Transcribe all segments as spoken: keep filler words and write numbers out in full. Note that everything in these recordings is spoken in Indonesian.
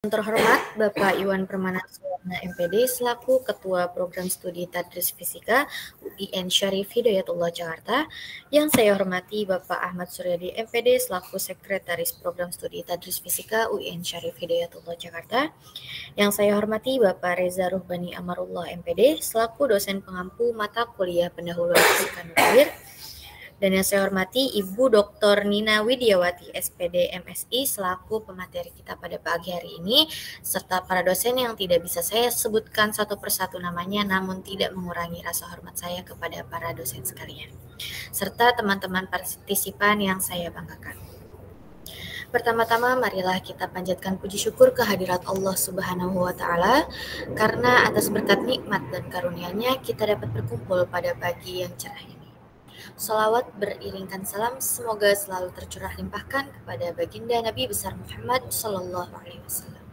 Yang terhormat Bapak Iwan Permana Suwarna M P D selaku Ketua Program Studi Tadris Fisika U I N Syarif Hidayatullah Jakarta. Yang saya hormati Bapak Ahmad Suryadi M P D selaku Sekretaris Program Studi Tadris Fisika U I N Syarif Hidayatullah Jakarta. Yang saya hormati Bapak Reza Ruhbani Amarullah M P D selaku dosen pengampu mata kuliah pendahuluan fisika nuklir. Dan yang saya hormati Ibu Doktor Nina Widiawati S P D M Si selaku pemateri kita pada pagi hari ini, serta para dosen yang tidak bisa saya sebutkan satu persatu namanya, namun tidak mengurangi rasa hormat saya kepada para dosen sekalian, serta teman-teman partisipan yang saya banggakan. Pertama-tama marilah kita panjatkan puji syukur kehadirat Allah Subhanahu wa Ta'ala, karena atas berkat nikmat dan karunia-Nya kita dapat berkumpul pada pagi yang cerah ini. Salawat beriringkan salam semoga selalu tercurah limpahkan kepada baginda Nabi besar Muhammad Sallallahu Alaihi Wasallam,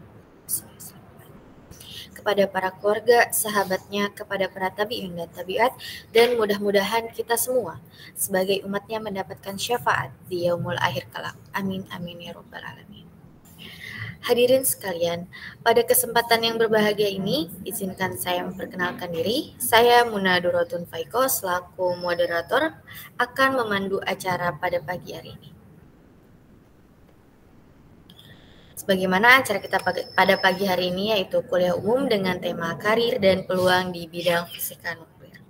kepada para keluarga, sahabatnya, kepada para tabi'in dan tabi'at, dan mudah-mudahan kita semua sebagai umatnya mendapatkan syafaat di yaumul akhir kelak. Amin amin ya rabbal alamin. Hadirin sekalian, pada kesempatan yang berbahagia ini, izinkan saya memperkenalkan diri. Saya Muna Duratun Faiko selaku moderator akan memandu acara pada pagi hari ini. Sebagaimana acara kita pada pagi hari ini yaitu kuliah umum dengan tema karir dan peluang di bidang fisika nuklir.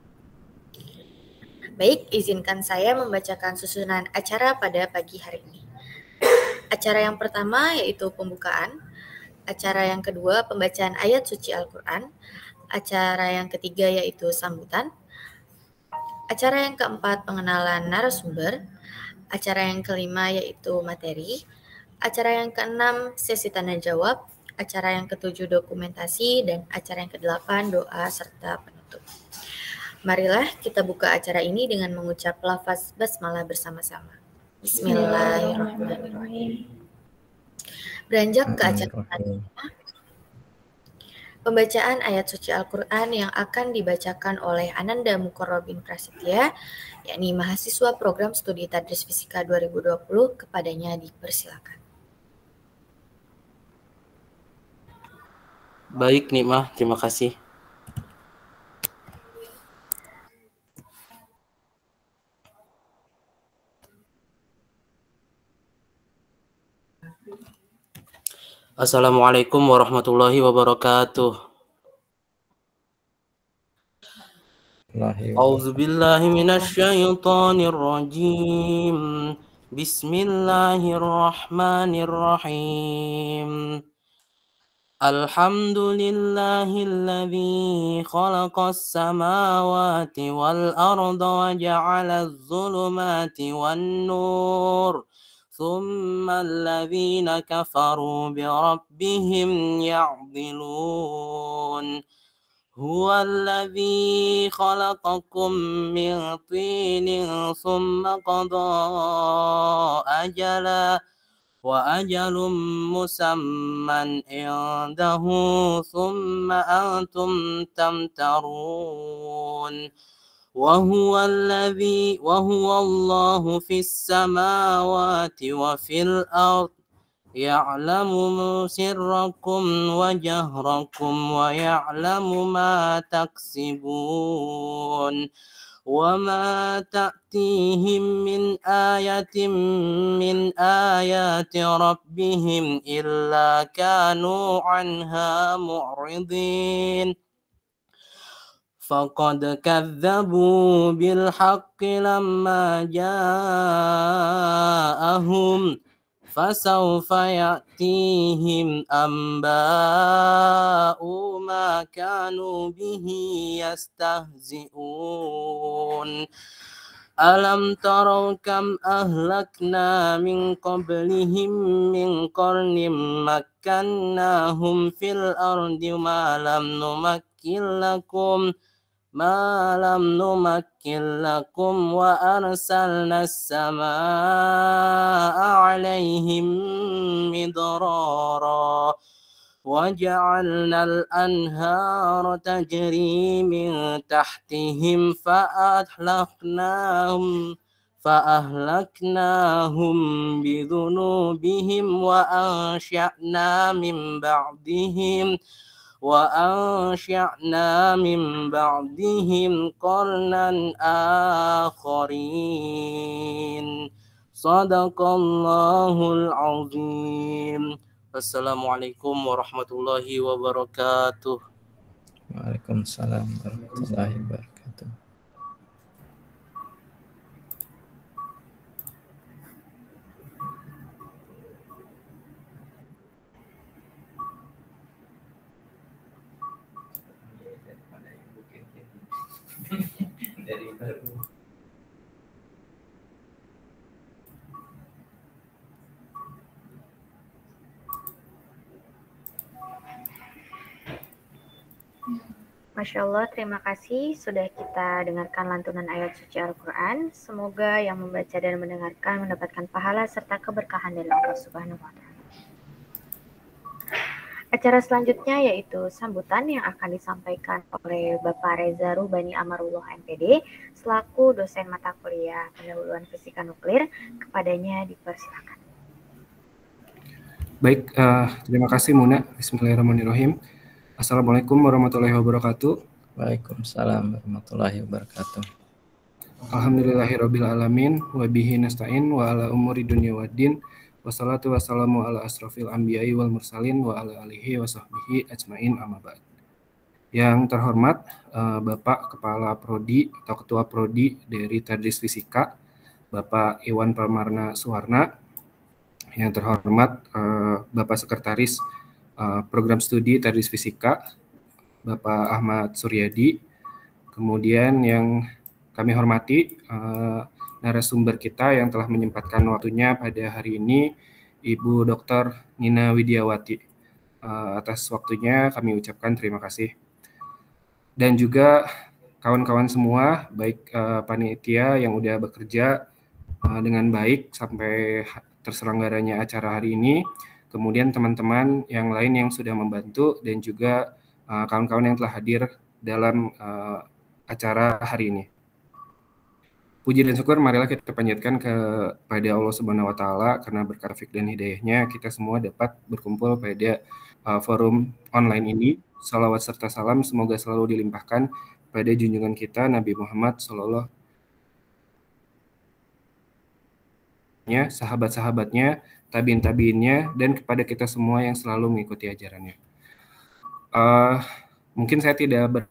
Baik, izinkan saya membacakan susunan acara pada pagi hari ini. Acara yang pertama yaitu pembukaan, acara yang kedua pembacaan ayat suci Al-Quran, acara yang ketiga yaitu sambutan, acara yang keempat pengenalan narasumber, acara yang kelima yaitu materi, acara yang keenam sesi tanya jawab, acara yang ketujuh dokumentasi, dan acara yang kedelapan doa serta penutup. Marilah kita buka acara ini dengan mengucap lafaz basmalah bersama-sama. Bismillahirrahmanirrahim. Beranjak ke acara selanjutnya, pembacaan ayat suci Al-Quran yang akan dibacakan oleh Ananda Mukorobin Prasetya, yakni mahasiswa program studi Tadris Fisika dua ribu dua puluh, kepadanya dipersilakan. Baik, Nikmah, terima kasih. Assalamualaikum warahmatullahi wabarakatuh. A'udzu billahi minasyaitonir rajim. Bismillahirrahmanirrahim. Alhamdulillahilladzi khalaqas samawati wal arda wa ja'alaz zulumati wan nur. ثم الذين كفروا بربهم يعدلون هو الذي خلقكم من طين ثم قضى أجلا وأجل مسمى عنده ثم أنتم تمترون وهو الذي وهو الله في السماوات وفي الأرض يعلم سركم وجهركم ويعلم ما تكسبون وما تأتيهم من آية من آيات ربهم إلا كانوا عنها معرضين فقد كذبوا بالحق لما جاءهم فسوف يأتيهم أنباء ما كانوا به يستهزئون ألم تروا كم أهلكنا من قبلهم من قرن مكناهم في الأرض ما لم نمكن لكم ما لم نمكن لكم وأرسلنا السماء عليهم مدرارا وجعلنا الأنهار تجري من تحتهم فأهلكناهم فأهلكناهم بذنوبهم وأنشأنا من بعدهم وأنشأنا من بعدهم قرنا آخرين صدق الله العظيم. Assalamualaikum warahmatullahi wabarakatuh. Waalaikumsalam warahmatullahi wabarakatuh. Dari baru. Masya Allah, terima kasih sudah kita dengarkan lantunan ayat suci Al-Quran. Semoga yang membaca dan mendengarkan mendapatkan pahala serta keberkahan dari Allah Subhanahu wa Ta'ala. Acara selanjutnya yaitu sambutan yang akan disampaikan oleh Bapak Reza Rubani Amarullah M P D selaku dosen mata kuliah pendahuluan fisika nuklir. Kepadanya dipersilakan. Baik, uh, terima kasih Muna. Bismillahirrahmanirrahim. Assalamualaikum warahmatullahi wabarakatuh. Waalaikumsalam warahmatullahi wabarakatuh. Alhamdulillahirabbil alamin wa bihi nasta'in wa ala umuri dunya waddin. Wassalatu wassalamu ala asrofil anbiya'i wal mursalin wa ala alihi wa sahbihi ajmain amma ba'd. Yang terhormat uh, Bapak Kepala Prodi atau Ketua Prodi dari Tadris Fisika, Bapak Iwan Parmarna Suwarna. Yang terhormat uh, Bapak Sekretaris uh, Program Studi Tadris Fisika, Bapak Ahmad Suryadi. Kemudian yang kami hormati uh, narasumber kita yang telah menyempatkan waktunya pada hari ini, Ibu Doktor Nina Widiawati. Uh, atas waktunya kami ucapkan terima kasih. Dan juga kawan-kawan semua, baik uh, panitia yang udah bekerja uh, dengan baik sampai terselenggaranya acara hari ini, kemudian teman-teman yang lain yang sudah membantu, dan juga uh, kawan-kawan yang telah hadir dalam uh, acara hari ini. Puji dan syukur marilah kita panjatkan kepada Allah Subhanahu wa Ta'ala, karena berkat taufik dan hidayahnya kita semua dapat berkumpul pada uh, forum online ini. Salawat serta salam semoga selalu dilimpahkan pada junjungan kita Nabi Muhammad Sallallahu Alaihi Wasallam, sahabat-sahabatnya, tabiin-tabiinnya, dan kepada kita semua yang selalu mengikuti ajarannya. Uh, mungkin saya tidak ber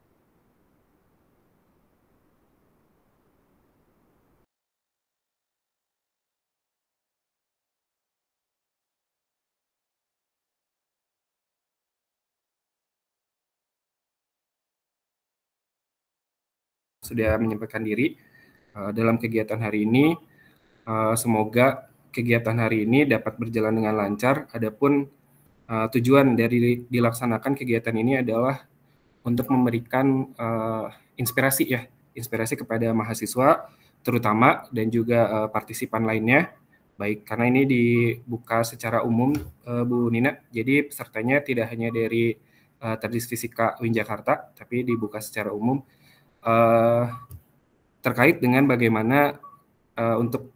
sudah menyampaikan diri uh, dalam kegiatan hari ini. Uh, semoga kegiatan hari ini dapat berjalan dengan lancar. Adapun uh, tujuan dari dilaksanakan kegiatan ini adalah untuk memberikan uh, inspirasi ya, inspirasi kepada mahasiswa terutama dan juga uh, partisipan lainnya. Baik, karena ini dibuka secara umum, uh, Bu Nina. Jadi pesertanya tidak hanya dari uh, Tadris Fisika U I N Jakarta, tapi dibuka secara umum. Uh, terkait dengan bagaimana uh, untuk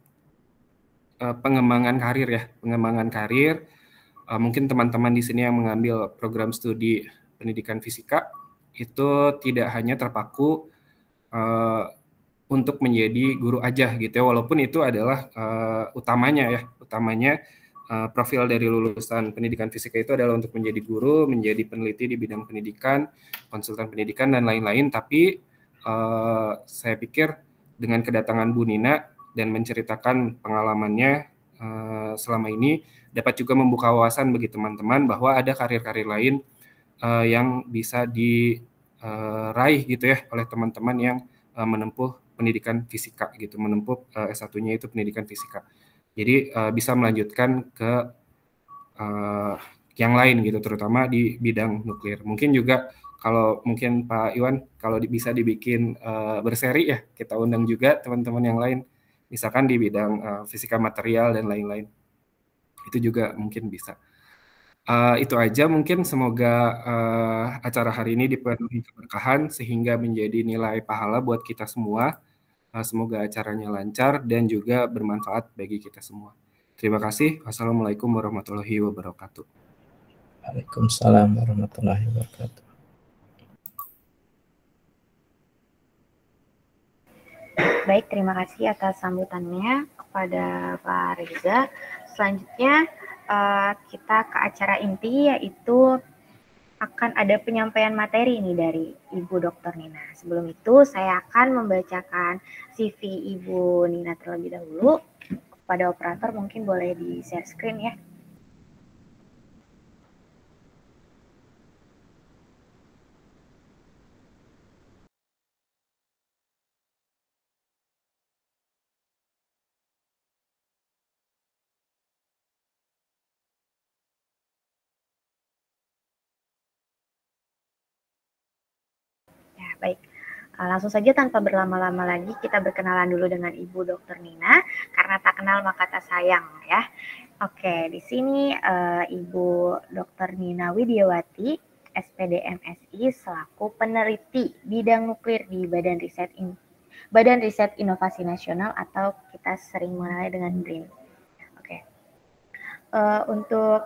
uh, pengembangan karir ya, pengembangan karir. Uh, mungkin teman-teman di sini yang mengambil program studi pendidikan fisika itu tidak hanya terpaku uh, untuk menjadi guru aja gitu ya, walaupun itu adalah uh, utamanya ya, utamanya uh, profil dari lulusan pendidikan fisika itu adalah untuk menjadi guru, menjadi peneliti di bidang pendidikan, konsultan pendidikan dan lain-lain, tapi Uh, saya pikir dengan kedatangan Bu Nina dan menceritakan pengalamannya uh, selama ini dapat juga membuka wawasan bagi teman-teman bahwa ada karir-karir lain uh, yang bisa diraih uh, gitu ya oleh teman-teman yang uh, menempuh pendidikan fisika gitu, menempuh uh, S satu-nya itu pendidikan fisika. Jadi uh, bisa melanjutkan ke uh, yang lain gitu, terutama di bidang nuklir. Mungkin juga kalau mungkin Pak Iwan, kalau bisa dibikin uh, berseri ya, kita undang juga teman-teman yang lain, misalkan di bidang uh, fisika material dan lain-lain. Itu juga mungkin bisa. Uh, itu aja mungkin, semoga uh, acara hari ini dipenuhi keberkahan sehingga menjadi nilai pahala buat kita semua. Uh, semoga acaranya lancar dan juga bermanfaat bagi kita semua. Terima kasih. Wassalamualaikum warahmatullahi wabarakatuh. Waalaikumsalam warahmatullahi wabarakatuh. Baik, terima kasih atas sambutannya kepada Pak Reza. Selanjutnya uh, kita ke acara inti, yaitu akan ada penyampaian materi ini dari Ibu Doktor Nina. Sebelum itu saya akan membacakan C V Ibu Nina terlebih dahulu. Kepada operator mungkin boleh di share screen ya. Baik, langsung saja tanpa berlama-lama lagi kita berkenalan dulu dengan Ibu Doktor Nina, karena tak kenal maka tak sayang ya. Oke, di sini uh, Ibu Doktor Nina Widiawati, S P D M Si selaku peneliti bidang nuklir di Badan Riset In Badan Riset Inovasi Nasional atau kita sering mengenalnya dengan BRIN. Oke, uh, untuk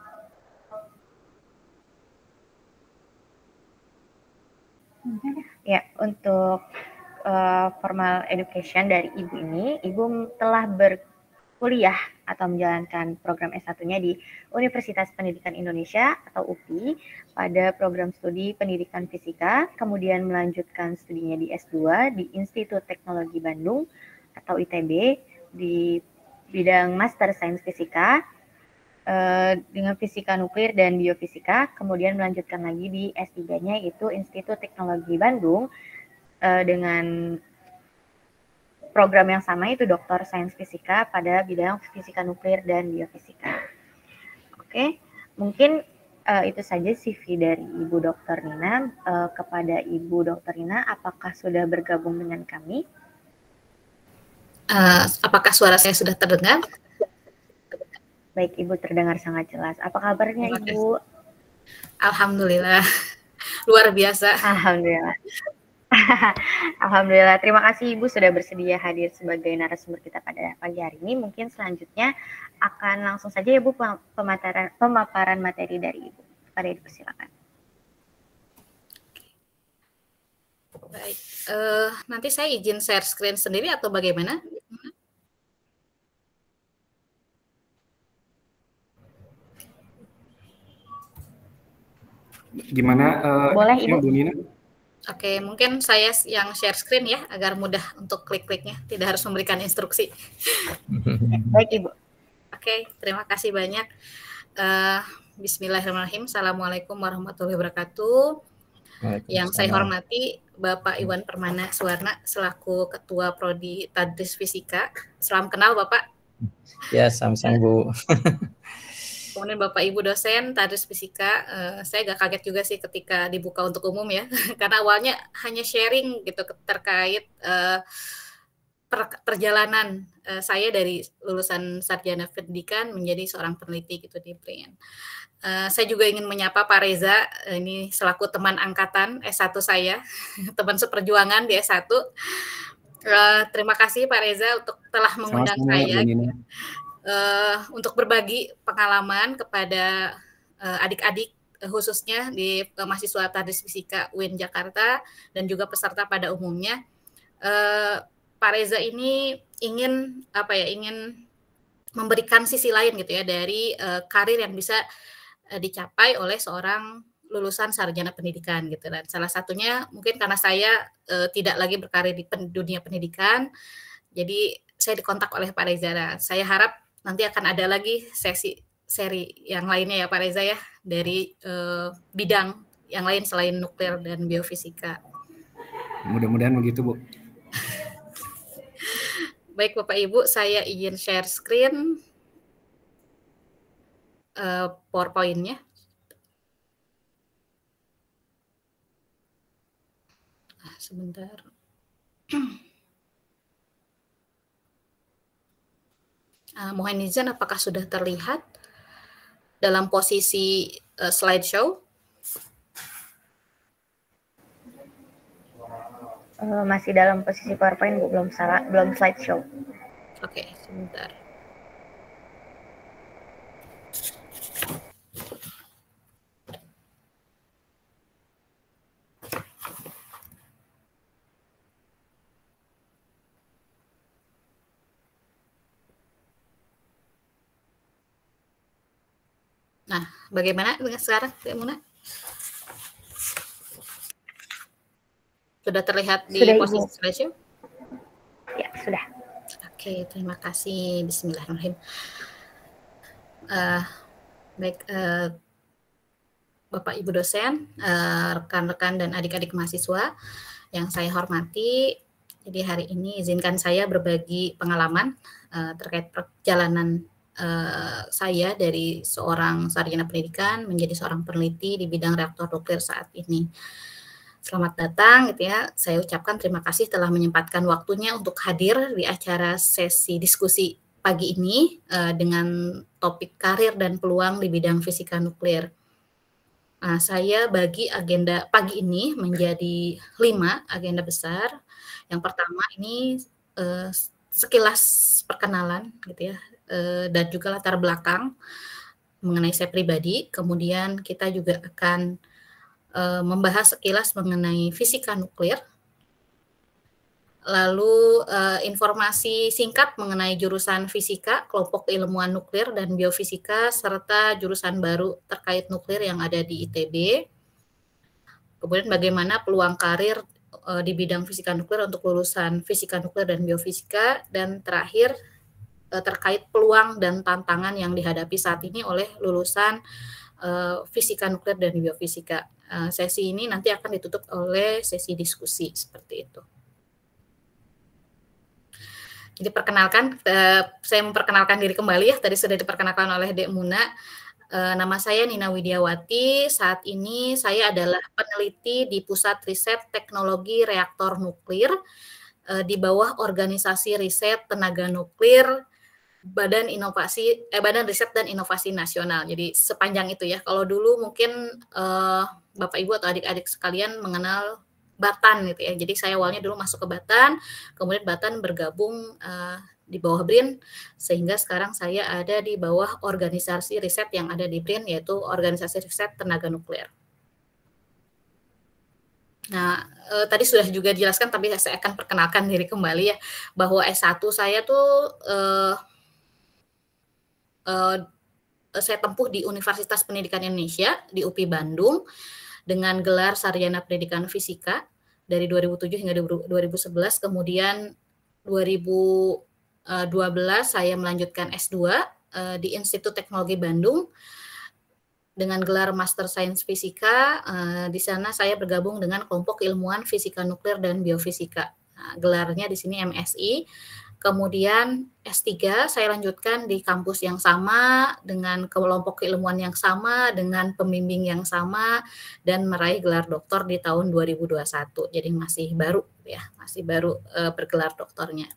Ya, untuk uh, formal education dari Ibu ini, Ibu telah berkuliah atau menjalankan program S satu-nya di Universitas Pendidikan Indonesia atau U P I pada program studi Pendidikan Fisika, kemudian melanjutkan studinya di S dua di Institut Teknologi Bandung atau I T B di bidang Master Sains Fisika dengan fisika nuklir dan biofisika, kemudian melanjutkan lagi di S tiga-nya yaitu Institut Teknologi Bandung uh, dengan program yang sama, itu Doktor Sains Fisika pada bidang fisika nuklir dan biofisika. Oke, mungkin uh, itu saja C V dari Ibu Doktor Nina. Uh, kepada Ibu Doktor Nina, apakah sudah bergabung dengan kami? Uh, apakah suara saya sudah terdengar? Baik, Ibu terdengar sangat jelas. Apa kabarnya, Ibu? Alhamdulillah, luar biasa. Alhamdulillah. Alhamdulillah. Terima kasih Ibu sudah bersedia hadir sebagai narasumber kita pada pagi hari ini. Mungkin selanjutnya akan langsung saja Ibu pemaparan, pemaparan materi dari Ibu. Pada Ibu silakan. Baik, uh, nanti saya izin share screen sendiri atau bagaimana? Gimana uh, Boleh Ibu? Bu Nina? Oke, mungkin saya yang share screen ya, agar mudah untuk klik-kliknya, tidak harus memberikan instruksi. Baik Ibu. Oke, terima kasih banyak. Uh, Bismillahirrahmanirrahim. Assalamualaikum warahmatullahi wabarakatuh. Yang saya hormati Bapak Iwan Permana Suwarna selaku Ketua Prodi Tadris Fisika. Salam kenal Bapak. Ya, sama-sama Bu. Kemudian Bapak Ibu dosen Tadris Fisika, uh, saya agak kaget juga sih ketika dibuka untuk umum ya, karena awalnya hanya sharing gitu terkait uh, per, perjalanan uh, saya dari lulusan sarjana pendidikan menjadi seorang peneliti gitu di BRIN. Uh, saya juga ingin menyapa Pak Reza, uh, ini selaku teman angkatan S satu saya, teman seperjuangan di S satu. Uh, terima kasih Pak Reza untuk telah mengundang Sama-sama, saya. Bu Nina. Uh, untuk berbagi pengalaman kepada uh, adik-adik uh, khususnya di uh, mahasiswa Tadris Fisika U I N Jakarta dan juga peserta pada umumnya. Uh, Pak Reza ini ingin apa ya ingin memberikan sisi lain gitu ya dari uh, karir yang bisa uh, dicapai oleh seorang lulusan sarjana pendidikan gitu, dan salah satunya mungkin karena saya uh, tidak lagi berkarir di pen, dunia pendidikan, jadi saya dikontak oleh Pak Reza. Saya harap nanti akan ada lagi sesi seri yang lainnya ya Pak Reza ya, dari uh, bidang yang lain selain nuklir dan biofisika. Mudah-mudahan begitu Bu. Baik Bapak Ibu, saya izin share screen uh, PowerPoint-nya. Ah, sebentar. Uh, mohon izin, apakah sudah terlihat dalam posisi uh, slideshow? Uh, masih dalam posisi PowerPoint, Bu, belum salah, belum slideshow. Oke, sebentar. Nah, bagaimana dengan sekarang, Mbak Muna? Sudah terlihat di Sudah, posisi Ibu. slideshow? Ya, sudah. Oke, terima kasih. Bismillahirrahmanirrahim. Uh, baik, uh, Bapak Ibu dosen, uh, rekan-rekan dan adik-adik mahasiswa yang saya hormati, jadi hari ini izinkan saya berbagi pengalaman uh, terkait perjalanan uh, saya dari seorang sarjana pendidikan menjadi seorang peneliti di bidang reaktor nuklir saat ini. Selamat datang, gitu ya. Saya ucapkan terima kasih telah menyempatkan waktunya untuk hadir di acara sesi diskusi pagi ini uh, dengan topik karir dan peluang di bidang fisika nuklir. Nah, saya bagi agenda pagi ini menjadi lima agenda besar. Yang pertama ini uh, sekilas perkenalan, gitu ya, uh, dan juga latar belakang mengenai saya pribadi. Kemudian kita juga akan uh, membahas sekilas mengenai fisika nuklir. Lalu uh, informasi singkat mengenai jurusan fisika, kelompok keilmuan nuklir dan biofisika, serta jurusan baru terkait nuklir yang ada di I T B. Kemudian bagaimana peluang karir uh, di bidang fisika nuklir untuk lulusan fisika nuklir dan biofisika. Dan terakhir uh, terkait peluang dan tantangan yang dihadapi saat ini oleh lulusan uh, fisika nuklir dan biofisika. Uh, sesi ini nanti akan ditutup oleh sesi diskusi seperti itu. Jadi perkenalkan, eh, saya memperkenalkan diri kembali ya, tadi sudah diperkenalkan oleh Dek Muna. Eh, nama saya Nina Widiawati, saat ini saya adalah peneliti di Pusat Riset Teknologi Reaktor Nuklir, eh, di bawah Organisasi Riset Tenaga Nuklir, Badan Inovasi, eh, Badan Riset dan Inovasi Nasional. Jadi sepanjang itu ya, kalau dulu mungkin eh, Bapak Ibu atau adik-adik sekalian mengenal Batan gitu ya. Jadi saya awalnya dulu masuk ke Batan, kemudian Batan bergabung uh, di bawah B R I N, sehingga sekarang saya ada di bawah organisasi riset yang ada di B R I N, yaitu Organisasi Riset Tenaga Nuklir. Nah, uh, tadi sudah juga dijelaskan, tapi saya akan perkenalkan diri kembali ya, bahwa S satu saya tuh uh, uh, saya tempuh di Universitas Pendidikan Indonesia, di U P I Bandung, dengan gelar Sarjana Pendidikan Fisika dari dua ribu tujuh hingga dua ribu sebelas, kemudian dua ribu dua belas saya melanjutkan S dua uh, di Institut Teknologi Bandung dengan gelar Master Sains Fisika. Uh, di sana saya bergabung dengan kelompok keilmuan fisika nuklir dan biofisika. Nah, gelarnya di sini M S I. Kemudian S tiga saya lanjutkan di kampus yang sama, dengan kelompok keilmuan yang sama, dengan pembimbing yang sama, dan meraih gelar doktor di tahun dua ribu dua puluh satu. Jadi masih baru ya, masih baru uh, bergelar doktornya.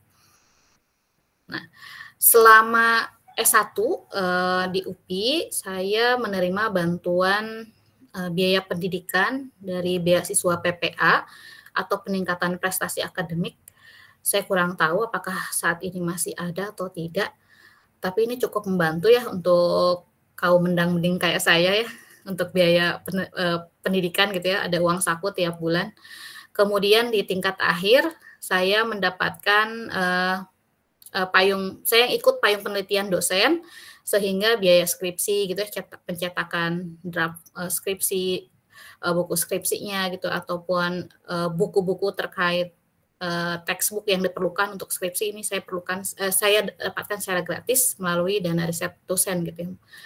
Nah, selama S satu uh, di U P I, saya menerima bantuan uh, biaya pendidikan dari beasiswa P P A atau peningkatan prestasi akademik. Saya kurang tahu apakah saat ini masih ada atau tidak, tapi ini cukup membantu ya untuk kaum mendang-mending kayak saya ya, untuk biaya pen, uh, pendidikan gitu ya, ada uang saku tiap bulan. Kemudian di tingkat akhir, saya mendapatkan uh, uh, payung, saya ikut payung penelitian dosen, sehingga biaya skripsi gitu ya, pencetakan draft uh, skripsi, uh, buku skripsinya gitu, ataupun uh, buku-buku terkait Uh, textbook yang diperlukan untuk skripsi ini saya perlukan uh, saya dapatkan secara gratis melalui dana riset dosen gitu ya.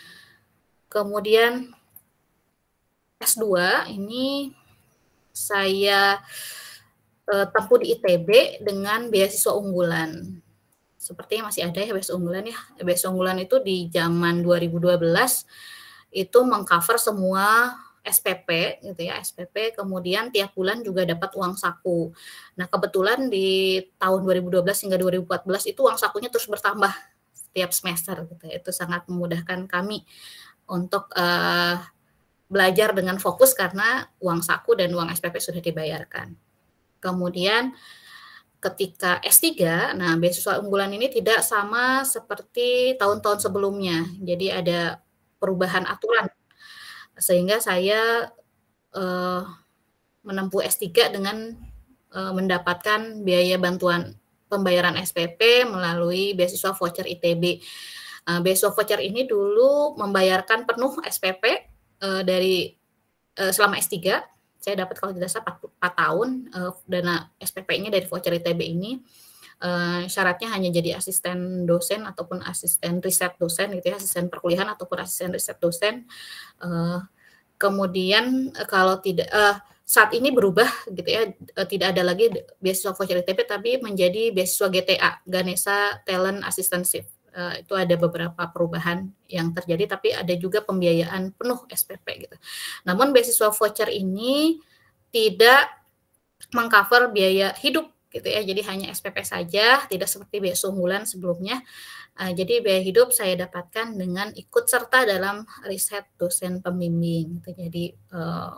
Kemudian S dua ini saya uh, tempuh di I T B dengan beasiswa unggulan. Sepertinya masih ada ya beasiswa unggulan ya. Beasiswa unggulan itu di zaman dua ribu dua belas itu mengcover semua S P P gitu ya, S P P, kemudian tiap bulan juga dapat uang saku. Nah, kebetulan di tahun dua ribu dua belas hingga dua ribu empat belas itu uang sakunya terus bertambah setiap semester gitu ya. Itu sangat memudahkan kami untuk uh, belajar dengan fokus karena uang saku dan uang S P P sudah dibayarkan. Kemudian ketika S tiga, nah beasiswa unggulan ini tidak sama seperti tahun-tahun sebelumnya. Jadi ada perubahan aturan sehingga saya uh, menempuh S tiga dengan uh, mendapatkan biaya bantuan pembayaran S P P melalui beasiswa voucher I T B. Uh, beasiswa voucher ini dulu membayarkan penuh S P P uh, dari uh, selama S tiga. Saya dapat kalau tidak salah empat tahun uh, dana S P P-nya dari voucher I T B ini. Uh, syaratnya hanya jadi asisten dosen ataupun asisten riset dosen gitu ya, asisten perkuliahan ataupun asisten riset dosen. Uh, kemudian uh, kalau tidak uh, saat ini berubah gitu ya, uh, tidak ada lagi beasiswa voucher I T B tapi menjadi beasiswa G T A, Ganesha Talent Assistantship. Uh, itu ada beberapa perubahan yang terjadi, tapi ada juga pembiayaan penuh S P P gitu. Namun beasiswa voucher ini tidak mengcover biaya hidup gitu ya, jadi hanya S P P saja, tidak seperti beasiswa unggulan sebelumnya. Uh, jadi biaya hidup saya dapatkan dengan ikut serta dalam riset dosen pembimbing gitu. Jadi uh,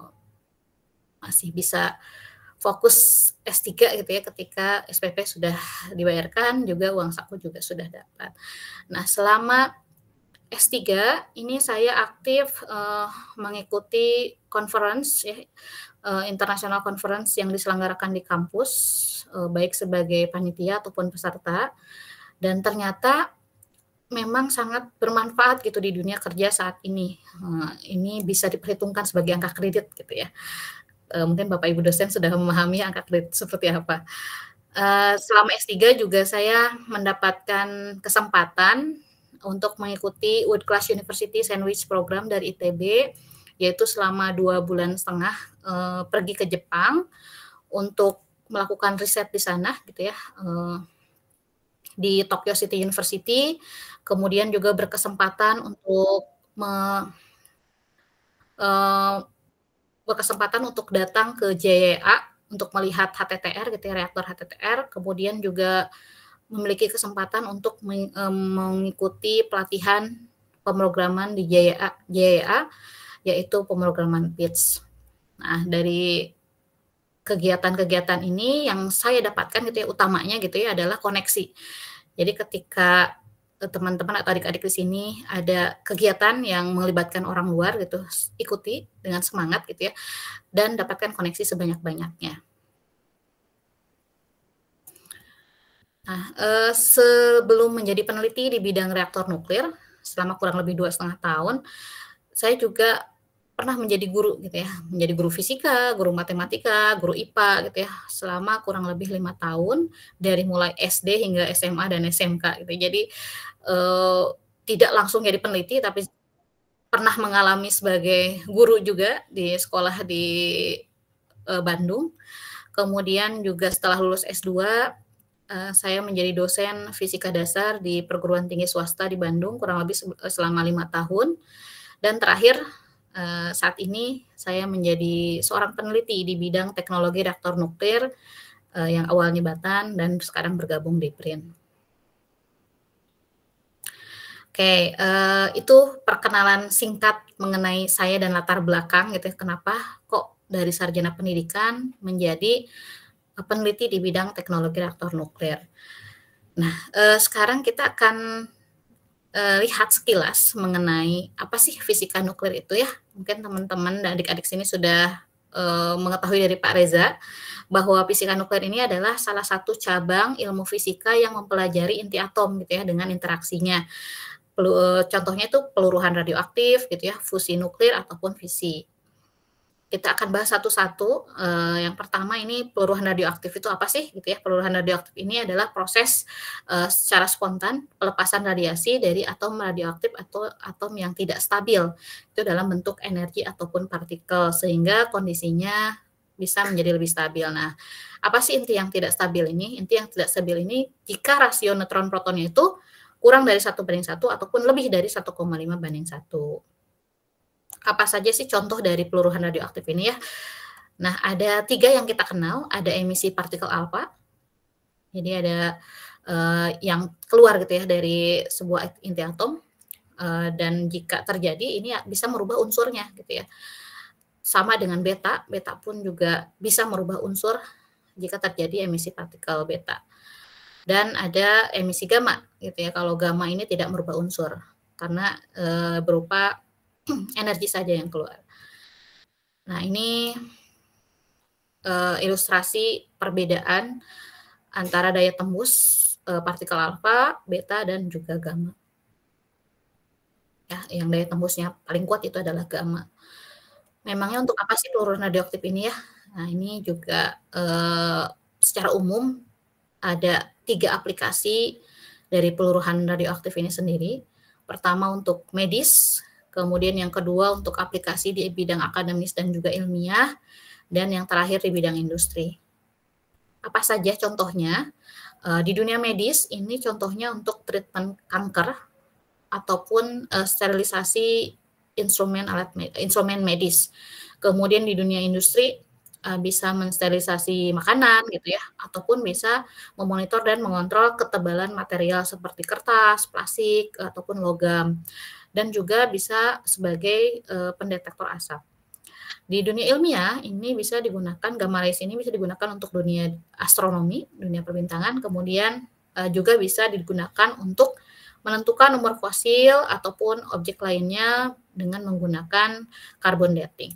masih bisa fokus S tiga gitu ya, ketika S P P sudah dibayarkan, juga uang saku juga sudah dapat. Nah, selama S tiga ini saya aktif uh, mengikuti conference ya, uh, international conference yang diselenggarakan di kampus, uh, baik sebagai panitia ataupun peserta, dan ternyata memang sangat bermanfaat gitu di dunia kerja saat ini. Uh, ini bisa diperhitungkan sebagai angka kredit gitu ya. Uh, mungkin Bapak Ibu dosen sudah memahami angka kredit seperti apa. Uh, selama S tiga juga saya mendapatkan kesempatan untuk mengikuti World Class University Sandwich Program dari I T B, yaitu selama dua bulan setengah uh, pergi ke Jepang untuk melakukan riset di sana gitu ya, uh, di Tokyo City University. Kemudian juga berkesempatan untuk me, uh, berkesempatan untuk datang ke J Y A untuk melihat H T T R gitu ya, reaktor H T T R, kemudian juga memiliki kesempatan untuk mengikuti pelatihan pemrograman di J Y A, J Y A yaitu pemrograman P I T S. Nah, dari kegiatan-kegiatan ini yang saya dapatkan gitu ya, utamanya gitu ya adalah koneksi. Jadi ketika teman-teman atau adik-adik di sini ada kegiatan yang melibatkan orang luar gitu, ikuti dengan semangat gitu ya, dan dapatkan koneksi sebanyak-banyaknya. Nah, eh, sebelum menjadi peneliti di bidang reaktor nuklir selama kurang lebih dua setengah tahun, saya juga pernah menjadi guru gitu ya, menjadi guru fisika, guru matematika, guru I P A gitu ya, selama kurang lebih lima tahun dari mulai S D hingga S M A dan S M K gitu. Jadi eh, tidak langsung jadi peneliti, tapi pernah mengalami sebagai guru juga di sekolah di eh, Bandung. Kemudian juga setelah lulus S dua, eh, saya menjadi dosen fisika dasar di perguruan tinggi swasta di Bandung kurang lebih selama lima tahun. Dan terakhir, Uh, saat ini saya menjadi seorang peneliti di bidang teknologi reaktor nuklir uh, yang awalnya Batan dan sekarang bergabung di P R I N. Oke, okay, uh, itu perkenalan singkat mengenai saya dan latar belakang gitu ya, kenapa kok dari sarjana pendidikan menjadi uh, peneliti di bidang teknologi reaktor nuklir. Nah, uh, sekarang kita akan Uh, lihat sekilas mengenai apa sih fisika nuklir itu ya. Mungkin teman-teman dan adik-adik sini sudah uh, mengetahui dari Pak Reza bahwa fisika nuklir ini adalah salah satu cabang ilmu fisika yang mempelajari inti atom gitu ya, dengan interaksinya. Pelu, uh, contohnya itu peluruhan radioaktif gitu ya, fusi nuklir ataupun fisi. Kita akan bahas satu-satu. Uh, yang pertama ini peluruhan radioaktif itu apa sih gitu ya. Peluruhan radioaktif ini adalah proses uh, secara spontan pelepasan radiasi dari atom radioaktif atau atom yang tidak stabil. Itu dalam bentuk energi ataupun partikel sehingga kondisinya bisa menjadi lebih stabil. Nah, apa sih inti yang tidak stabil ini? Inti yang tidak stabil ini jika rasio neutron protonnya itu kurang dari satu banding satu ataupun lebih dari satu koma lima banding satu. Apa saja sih contoh dari peluruhan radioaktif ini ya? Nah, ada tiga yang kita kenal, ada emisi partikel alfa, jadi ada uh, yang keluar gitu ya dari sebuah inti atom, uh, dan jika terjadi ini bisa merubah unsurnya gitu ya. Sama dengan beta, beta pun juga bisa merubah unsur jika terjadi emisi partikel beta. Dan ada emisi gamma gitu ya, kalau gamma ini tidak merubah unsur karena e, berupa energi saja yang keluar. Nah, ini e, ilustrasi perbedaan antara daya tembus e, partikel alfa, beta, dan juga gamma. Ya, yang daya tembusnya paling kuat itu adalah gamma. Memangnya untuk apa sih peluru radioaktif ini ya? Nah, ini juga e, secara umum ada tiga aplikasi dari peluruhan radioaktif ini sendiri. Pertama untuk medis, kemudian yang kedua untuk aplikasi di bidang akademis dan juga ilmiah, dan yang terakhir di bidang industri. Apa saja contohnya? Di dunia medis ini contohnya untuk treatment kanker ataupun sterilisasi instrumen alat instrumen medis. Kemudian di dunia industri bisa mensterilisasi makanan gitu ya, ataupun bisa memonitor dan mengontrol ketebalan material seperti kertas, plastik, ataupun logam, dan juga bisa sebagai uh, pendetektor asap. Di dunia ilmiah ini bisa digunakan, gamma rays ini bisa digunakan untuk dunia astronomi, dunia perbintangan, kemudian uh, juga bisa digunakan untuk menentukan nomor fosil ataupun objek lainnya dengan menggunakan carbon dating.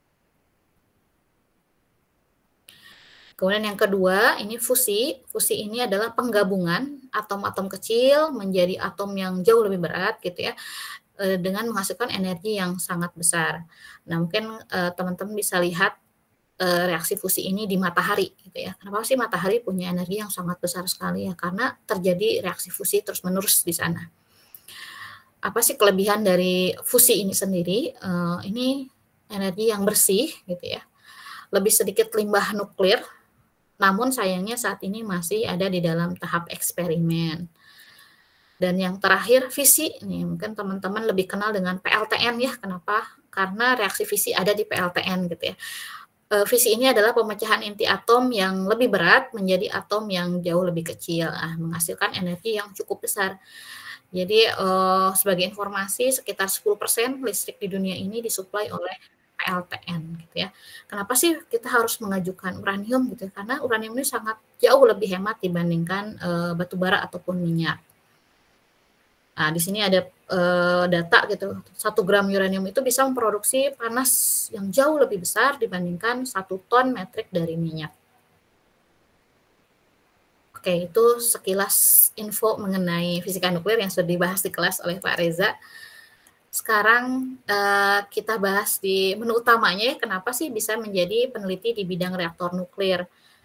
Kemudian yang kedua, ini fusi. Fusi ini adalah penggabungan atom-atom kecil menjadi atom yang jauh lebih berat gitu ya, dengan menghasilkan energi yang sangat besar. Nah, mungkin teman-teman bisa lihat reaksi fusi ini di matahari gitu ya. Kenapa sih matahari punya energi yang sangat besar sekali ya? Karena terjadi reaksi fusi terus-menerus di sana. Apa sih kelebihan dari fusi ini sendiri? Ini energi yang bersih gitu ya. Lebih sedikit limbah nuklir. Namun sayangnya saat ini masih ada di dalam tahap eksperimen. Dan yang terakhir fisi, nih mungkin teman-teman lebih kenal dengan P L T N ya. Kenapa? Karena reaksi fisi ada di P L T N gitu ya. E, fisi ini adalah pemecahan inti atom yang lebih berat menjadi atom yang jauh lebih kecil, ah, menghasilkan energi yang cukup besar. Jadi e, sebagai informasi sekitar sepuluh persen listrik di dunia ini disuplai oleh P L T N gitu ya. Kenapa sih kita harus mengajukan uranium gitu? Karena uranium ini sangat jauh lebih hemat dibandingkan e, batu bara ataupun minyak. Nah, di sini ada e, data gitu. Satu gram uranium itu bisa memproduksi panas yang jauh lebih besar dibandingkan satu ton metrik dari minyak. Oke, itu sekilas info mengenai fisika nuklir yang sudah dibahas di kelas oleh Pak Reza. Sekarang uh, kita bahas di menu utamanya ya, kenapa sih bisa menjadi peneliti di bidang reaktor nuklir.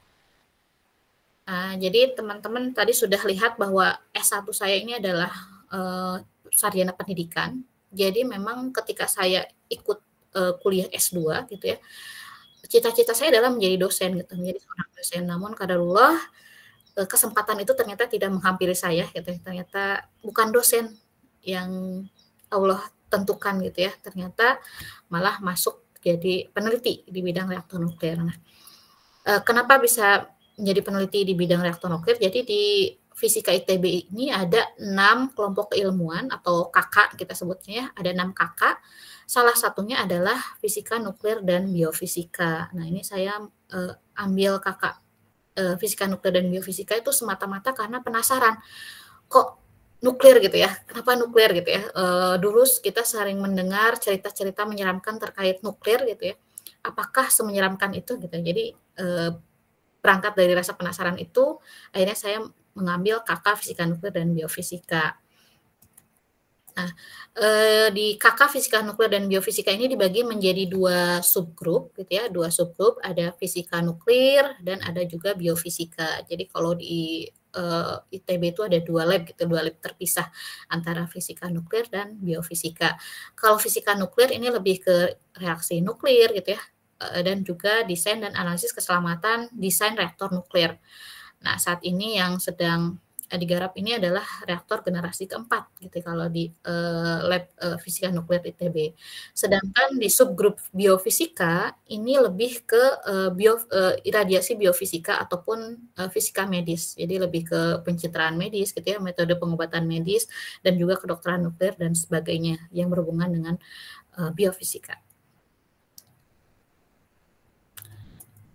Uh, jadi teman-teman tadi sudah lihat bahwa S satu saya ini adalah uh, sarjana pendidikan. Jadi memang ketika saya ikut uh, kuliah S dua gitu ya, cita-cita saya adalah menjadi dosen gitu, menjadi seorang dosen. Namun kadarullah uh, kesempatan itu ternyata tidak menghampiri saya gitu. Ternyata bukan dosen yang Allah tentukan gitu ya, ternyata malah masuk jadi peneliti di bidang reaktor nuklir. Nah, e, kenapa bisa menjadi peneliti di bidang reaktor nuklir? Jadi di Fisika I T B ini ada enam kelompok keilmuan atau K K kita sebutnya ya, ada enam K K. Salah satunya adalah fisika nuklir dan biofisika. Nah, ini saya e, ambil K K e, fisika nuklir dan biofisika itu semata-mata karena penasaran. Kok nuklir gitu ya, kenapa nuklir gitu ya, e, dulu kita sering mendengar cerita-cerita menyeramkan terkait nuklir gitu ya, apakah semenyeramkan itu gitu, jadi e, berangkat dari rasa penasaran itu, akhirnya saya mengambil K K fisika nuklir dan biofisika. Nah, e, di K K fisika nuklir dan biofisika ini dibagi menjadi dua subgrup gitu ya, dua subgrup, ada fisika nuklir dan ada juga biofisika. Jadi kalau di Uh, I T B itu ada dua lab gitu, dua lab terpisah antara fisika nuklir dan biofisika. Kalau fisika nuklir ini lebih ke reaksi nuklir gitu ya, uh, dan juga desain dan analisis keselamatan desain reaktor nuklir. Nah, saat ini yang sedang uh, digarap ini adalah reaktor generasi keempat gitu kalau di uh, lab uh, fisika nuklir I T B. Sedangkan di subgrup biofisika ini lebih ke uh, bio, uh, iradiasi biofisika ataupun uh, fisika medis. Jadi lebih ke pencitraan medis gitu ya, metode pengobatan medis dan juga kedokteran nuklir dan sebagainya yang berhubungan dengan uh, biofisika. Nah,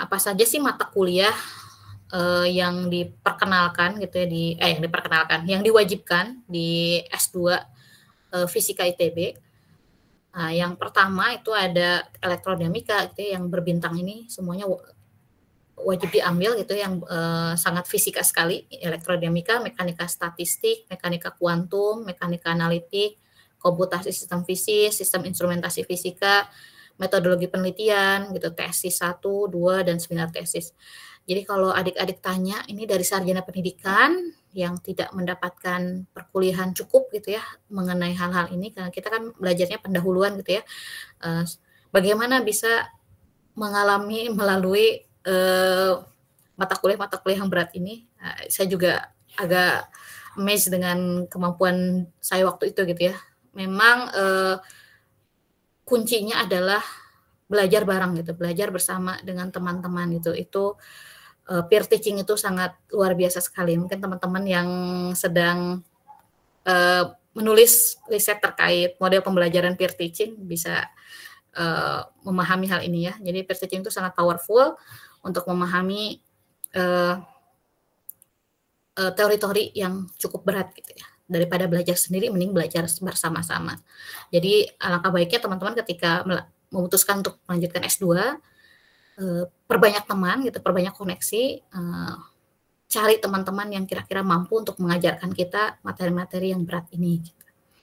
apa saja sih mata kuliah uh, yang diperkenalkan gitu ya di eh yang diperkenalkan, yang diwajibkan di S dua uh, Fisika I T B. Nah, yang pertama itu ada elektrodinamika gitu ya, yang berbintang ini semuanya wajib diambil gitu, yang uh, sangat fisika sekali, elektrodinamika, mekanika statistik, mekanika kuantum, mekanika analitik, komputasi sistem fisik, sistem instrumentasi fisika, metodologi penelitian gitu, tesis satu, dua, dan seminar tesis. Jadi kalau adik-adik tanya, ini dari sarjana pendidikan yang tidak mendapatkan perkuliahan cukup gitu ya mengenai hal-hal ini, karena kita kan belajarnya pendahuluan gitu ya, uh, bagaimana bisa mengalami melalui uh, mata kuliah-mata kuliah yang berat ini. Uh, saya juga agak amazed dengan kemampuan saya waktu itu gitu ya. Memang uh, kuncinya adalah belajar bareng gitu, belajar bersama dengan teman-teman gitu. Itu uh, peer teaching itu sangat luar biasa sekali. Mungkin teman-teman yang sedang uh, menulis riset terkait model pembelajaran peer teaching bisa uh, memahami hal ini ya. Jadi peer teaching itu sangat powerful untuk memahami uh, uh, teori-teori yang cukup berat gitu ya. Daripada belajar sendiri, mending belajar bersama-sama. Jadi alangkah baiknya teman-teman ketika memutuskan untuk melanjutkan S dua, eh, perbanyak teman gitu, perbanyak koneksi, eh, cari teman-teman yang kira-kira mampu untuk mengajarkan kita materi-materi yang berat ini. Gitu.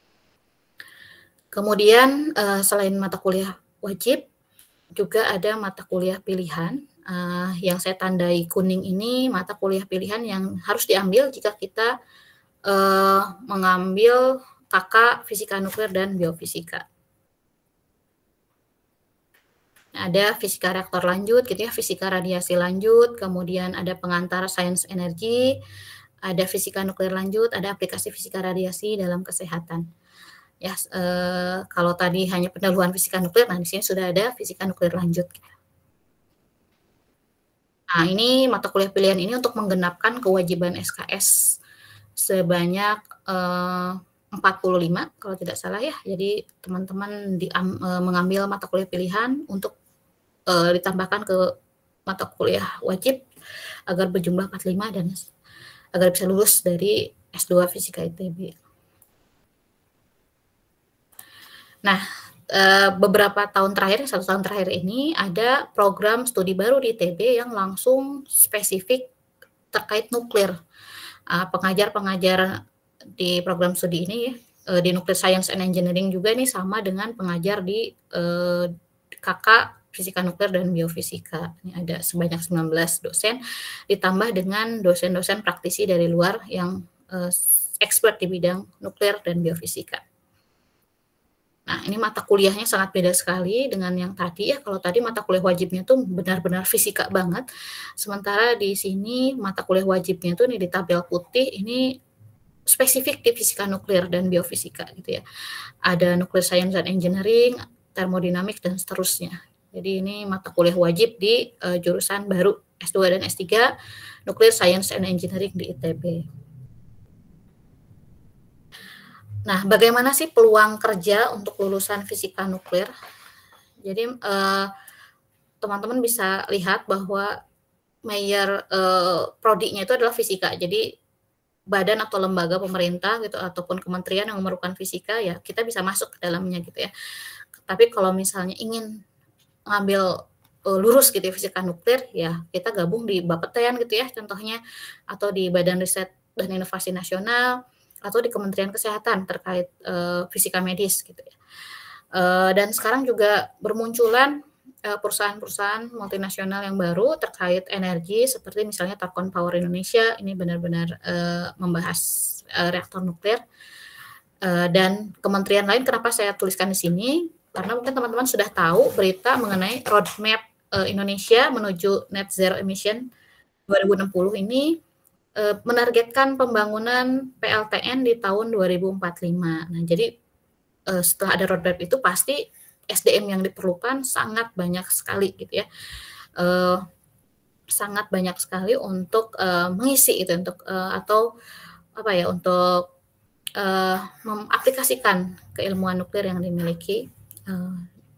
Kemudian eh, selain mata kuliah wajib, juga ada mata kuliah pilihan. Eh, yang saya tandai kuning ini mata kuliah pilihan yang harus diambil jika kita Uh, mengambil K K Fisika Nuklir dan Biofisika. Ada fisika reaktor lanjut, gitu ya, fisika radiasi lanjut, kemudian ada pengantar sains energi, ada fisika nuklir lanjut, ada aplikasi fisika radiasi dalam kesehatan. Ya, uh, kalau tadi hanya pendahuluan fisika nuklir, nah di sini sudah ada fisika nuklir lanjut. Nah, ini mata kuliah pilihan ini untuk menggenapkan kewajiban S K S sebanyak uh, empat puluh lima kalau tidak salah ya. Jadi teman-teman di, uh, mengambil mata kuliah pilihan untuk uh, ditambahkan ke mata kuliah wajib agar berjumlah empat puluh lima dan agar bisa lulus dari S dua Fisika I T B. Nah, uh, beberapa tahun terakhir, satu tahun terakhir ini ada program studi baru di I T B yang langsung spesifik terkait nuklir. Uh, pengajar-pengajar di program studi ini ya, uh, di Nuclear Science and Engineering juga ini sama dengan pengajar di uh, K K Fisika Nuklir dan Biofisika. Ini ada sebanyak sembilan belas dosen, ditambah dengan dosen-dosen praktisi dari luar yang uh, expert di bidang nuklir dan biofisika. Nah, ini mata kuliahnya sangat beda sekali dengan yang tadi ya. Kalau tadi mata kuliah wajibnya tuh benar-benar fisika banget. Sementara di sini mata kuliah wajibnya tuh nih di tabel putih ini spesifik di fisika nuklir dan biofisika gitu ya. Ada Nuclear Science and Engineering, termodinamik dan seterusnya. Jadi ini mata kuliah wajib di uh, jurusan baru S dua dan S tiga Nuclear Science and Engineering di I T B. Nah, bagaimana sih peluang kerja untuk lulusan fisika nuklir? Jadi, eh, teman-teman bisa lihat bahwa major eh, prodinya itu adalah fisika. Jadi, badan atau lembaga pemerintah gitu ataupun kementerian yang memerlukan fisika ya kita bisa masuk ke dalamnya gitu ya. Tapi kalau misalnya ingin ngambil uh, lurus gitu ya fisika nuklir ya kita gabung di Bapeten gitu ya contohnya, atau di Badan Riset dan Inovasi Nasional, atau di Kementerian Kesehatan terkait uh, fisika medis gitu ya. Uh, dan sekarang juga bermunculan uh, perusahaan-perusahaan multinasional yang baru terkait energi seperti misalnya Tarkon Power Indonesia, ini benar-benar uh, membahas uh, reaktor nuklir. Uh, dan kementerian lain kenapa saya tuliskan di sini? Karena mungkin teman-teman sudah tahu berita mengenai roadmap uh, Indonesia menuju net zero emission dua ribu enam puluh ini menargetkan pembangunan P L T N di tahun dua ribu empat puluh lima. Nah, jadi setelah ada roadmap itu pasti S D M yang diperlukan sangat banyak sekali gitu ya. Uh, sangat banyak sekali untuk uh, mengisi itu untuk uh, atau apa ya untuk uh, mengaplikasikan keilmuan nuklir yang dimiliki uh,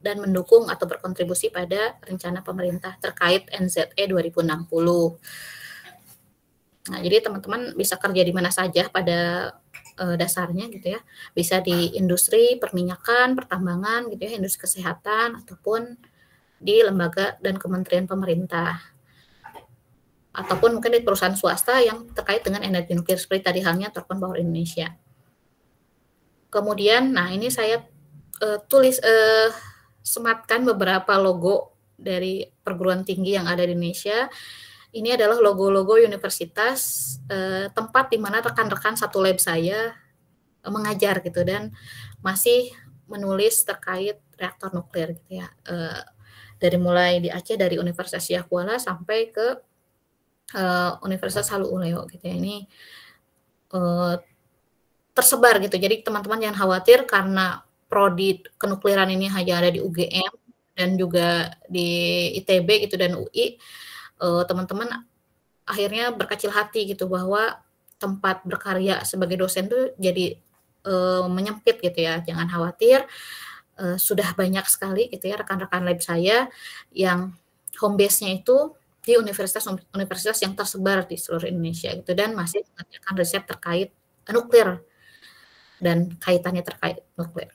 dan mendukung atau berkontribusi pada rencana pemerintah terkait N Z E dua ribu enam puluh. Nah, jadi teman-teman bisa kerja di mana saja pada uh, dasarnya gitu ya. Bisa di industri perminyakan, pertambangan gitu ya, industri kesehatan ataupun di lembaga dan kementerian pemerintah. Ataupun mungkin di perusahaan swasta yang terkait dengan energi nuklir seperti tadi halnya Torpon Power Indonesia. Kemudian, nah ini saya uh, tulis uh, sematkan beberapa logo dari perguruan tinggi yang ada di Indonesia. Ini adalah logo-logo universitas eh, tempat di mana rekan-rekan satu lab saya eh, mengajar gitu dan masih menulis terkait reaktor nuklir gitu ya. Eh, dari mulai di Aceh dari Universitas Yahkuala sampai ke eh, Universitas Halu Oleo gitu ya. Ini eh, tersebar gitu. Jadi teman-teman jangan khawatir karena prodi kenukliran ini hanya ada di U G M dan juga di I T B gitu dan U I. Uh, teman-teman akhirnya berkecil hati gitu bahwa tempat berkarya sebagai dosen tuh jadi uh, menyempit gitu ya. Jangan khawatir, uh, sudah banyak sekali gitu ya rekan-rekan lab saya yang home base-nya itu di universitas-universitas yang tersebar di seluruh Indonesia gitu dan masih mengerjakan riset terkait nuklir dan kaitannya terkait nuklir.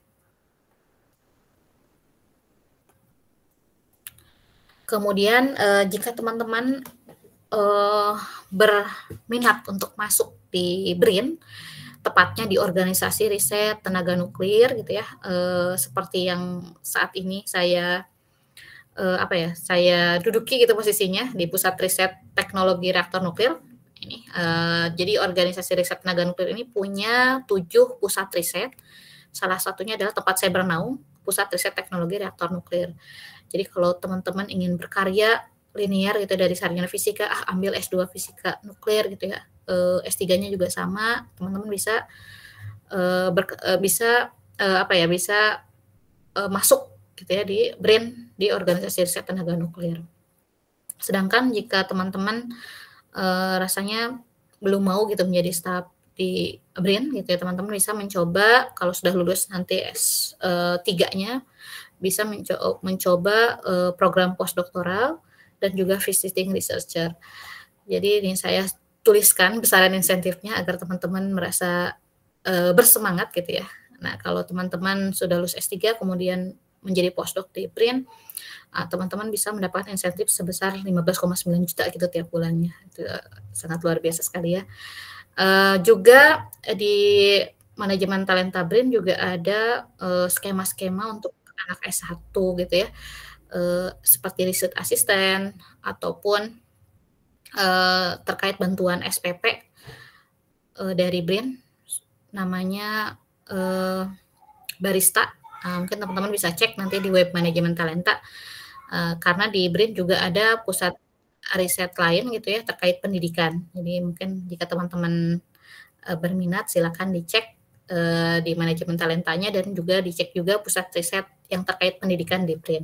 Kemudian uh, jika teman-teman uh, berminat untuk masuk di B R I N, tepatnya di organisasi riset tenaga nuklir gitu ya, uh, seperti yang saat ini saya uh, apa ya, saya duduki gitu posisinya di Pusat Riset Teknologi Reaktor Nuklir. Ini, uh, jadi organisasi riset tenaga nuklir ini punya tujuh pusat riset. Salah satunya adalah tempat saya bernaung, Pusat Riset Teknologi Reaktor Nuklir. Jadi kalau teman-teman ingin berkarya linear gitu dari sarjana fisika, ah ambil S dua fisika nuklir gitu ya. E, S tiga-nya juga sama, teman-teman bisa e, ber, e, bisa e, apa ya, bisa e, masuk gitu ya di B R I N, di organisasi riset tenaga nuklir. Sedangkan jika teman-teman e, rasanya belum mau gitu menjadi staf di B R I N gitu ya, teman-teman bisa mencoba kalau sudah lulus nanti S tiga-nya bisa mencoba, mencoba uh, program postdoktoral dan juga visiting researcher. Jadi ini saya tuliskan besaran insentifnya agar teman-teman merasa uh, bersemangat gitu ya. Nah, kalau teman-teman sudah lulus S tiga kemudian menjadi postdoc di B R I N, uh, teman-teman bisa mendapatkan insentif sebesar lima belas koma sembilan juta gitu tiap bulannya. Itu uh, sangat luar biasa sekali ya. Uh, juga di manajemen talenta B R I N juga ada uh, skema-skema untuk anak S satu gitu ya, e, seperti research assistant ataupun e, terkait bantuan S P P e, dari B R I N, namanya e, barista. Nah, mungkin teman-teman bisa cek nanti di web manajemen talenta, e, karena di B R I N juga ada pusat riset lain gitu ya terkait pendidikan. Jadi mungkin jika teman-teman e, berminat silakan dicek di manajemen talentanya dan juga dicek juga pusat riset yang terkait pendidikan di B R I N.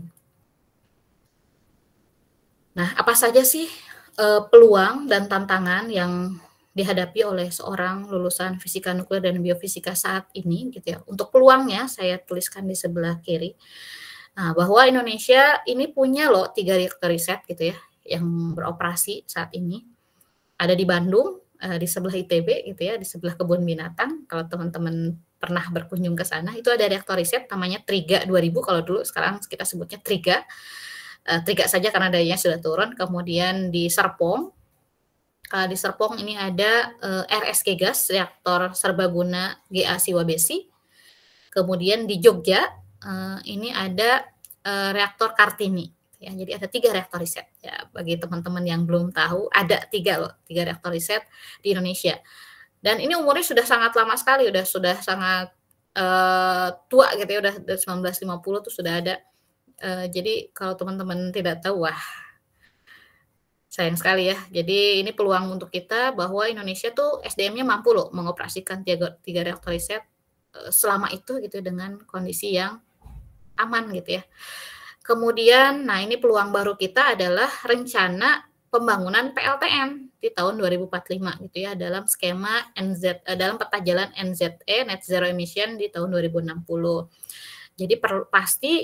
Nah, apa saja sih uh, peluang dan tantangan yang dihadapi oleh seorang lulusan fisika nuklir dan biofisika saat ini gitu ya. Untuk peluangnya saya tuliskan di sebelah kiri. Nah, bahwa Indonesia ini punya loh tiga reaktor riset gitu ya yang beroperasi saat ini. Ada di Bandung, di sebelah I T B gitu ya, di sebelah kebun binatang. Kalau teman-teman pernah berkunjung ke sana, itu ada reaktor riset namanya Triga dua ribu kalau dulu, sekarang kita sebutnya Triga. Uh, Triga saja karena dayanya sudah turun. Kemudian di Serpong, uh, di Serpong ini ada uh, R S G Gas, reaktor serbaguna G A Siwa Besi. Kemudian di Jogja, uh, ini ada uh, reaktor Kartini. Ya, jadi ada tiga reaktor riset ya, bagi teman-teman yang belum tahu ada tiga loh tiga reaktor riset di Indonesia dan ini umurnya sudah sangat lama sekali, udah sudah sangat uh, tua gitu ya, udah dari seribu sembilan ratus lima puluh tuh sudah ada. Uh, jadi kalau teman-teman tidak tahu, wah sayang sekali ya. Jadi ini peluang untuk kita bahwa Indonesia tuh S D M-nya mampu loh mengoperasikan tiga, tiga reaktor riset uh, selama itu gitu dengan kondisi yang aman gitu ya. Kemudian, nah ini peluang baru kita adalah rencana pembangunan P L T N di tahun dua ribu empat puluh lima gitu ya, dalam skema N Z, dalam peta jalan N Z E Net Zero Emission di tahun dua ribu enam puluh. Jadi per, pasti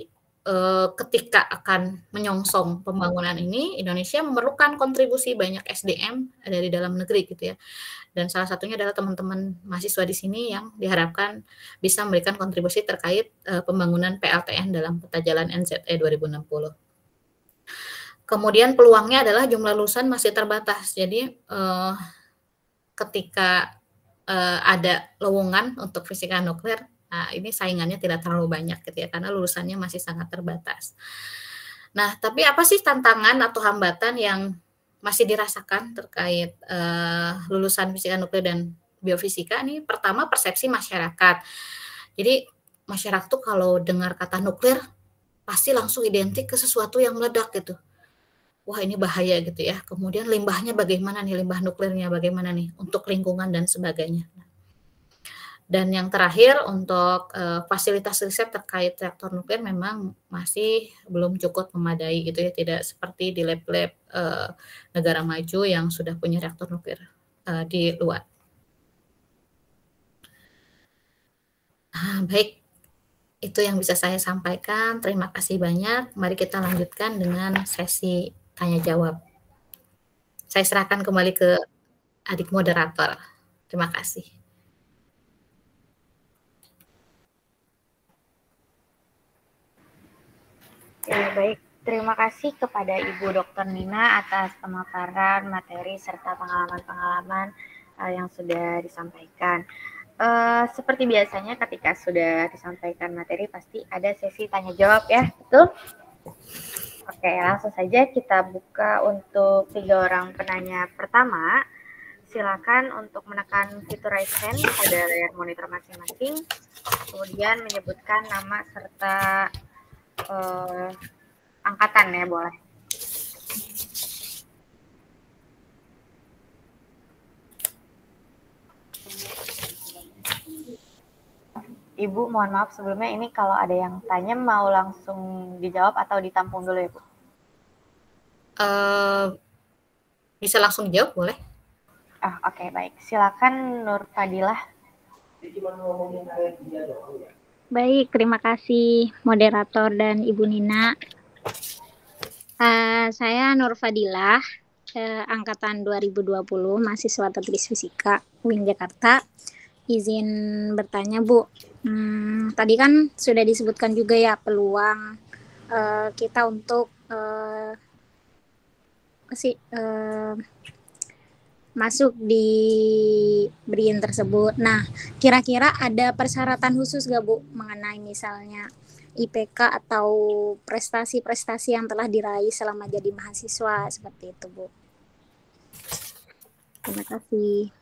eh, ketika akan menyongsong pembangunan ini, Indonesia memerlukan kontribusi banyak S D M dari dalam negeri gitu ya. Dan salah satunya adalah teman-teman mahasiswa di sini yang diharapkan bisa memberikan kontribusi terkait uh, pembangunan P L T N dalam peta jalan N Z E dua ribu enam puluh. Kemudian peluangnya adalah jumlah lulusan masih terbatas. Jadi uh, ketika uh, ada lowongan untuk fisika nuklir, nah ini saingannya tidak terlalu banyak gitu ya, karena lulusannya masih sangat terbatas. Nah, tapi apa sih tantangan atau hambatan yang masih dirasakan terkait uh, lulusan fisika nuklir dan biofisika? Ini pertama, persepsi masyarakat. Jadi masyarakat tuh kalau dengar kata nuklir pasti langsung identik ke sesuatu yang meledak gitu. Wah, ini bahaya gitu ya. Kemudian limbahnya bagaimana nih, limbah nuklirnya bagaimana nih untuk lingkungan dan sebagainya. Dan yang terakhir, untuk uh, fasilitas riset terkait reaktor nuklir memang masih belum cukup memadai gitu ya, tidak seperti di lab-lab uh, negara maju yang sudah punya reaktor nuklir uh, di luar. Ah, baik, itu yang bisa saya sampaikan. Terima kasih banyak. Mari kita lanjutkan dengan sesi tanya jawab. Saya serahkan kembali ke adik moderator. Terima kasih. Ya, baik. Terima kasih kepada Ibu Doktor Nina atas pemaparan materi serta pengalaman-pengalaman uh, yang sudah disampaikan. Uh, seperti biasanya ketika sudah disampaikan materi pasti ada sesi tanya jawab ya, betul? Oke, langsung saja kita buka untuk tiga orang penanya pertama. Silakan untuk menekan fitur raise hand pada layar monitor masing-masing, kemudian menyebutkan nama serta uh, angkatan ya, boleh. Ibu, mohon maaf sebelumnya, ini kalau ada yang tanya mau langsung dijawab atau ditampung dulu ya, Bu? Uh, bisa langsung dijawab, boleh? Oh, oke, okay, baik. Silakan Nur Fadilah. Baik, terima kasih moderator dan Ibu Nina. Uh, saya Nur Fadilah, uh, angkatan dua ribu dua puluh, mahasiswa Teknik Fisika U I N Jakarta. Izin bertanya, Bu. Hmm, tadi kan sudah disebutkan juga ya peluang uh, kita untuk uh, sih uh, masuk di B R I N tersebut. Nah, kira-kira ada persyaratan khusus gak, Bu, mengenai misalnya I P K atau prestasi-prestasi yang telah diraih selama jadi mahasiswa seperti itu, Bu? Terima kasih.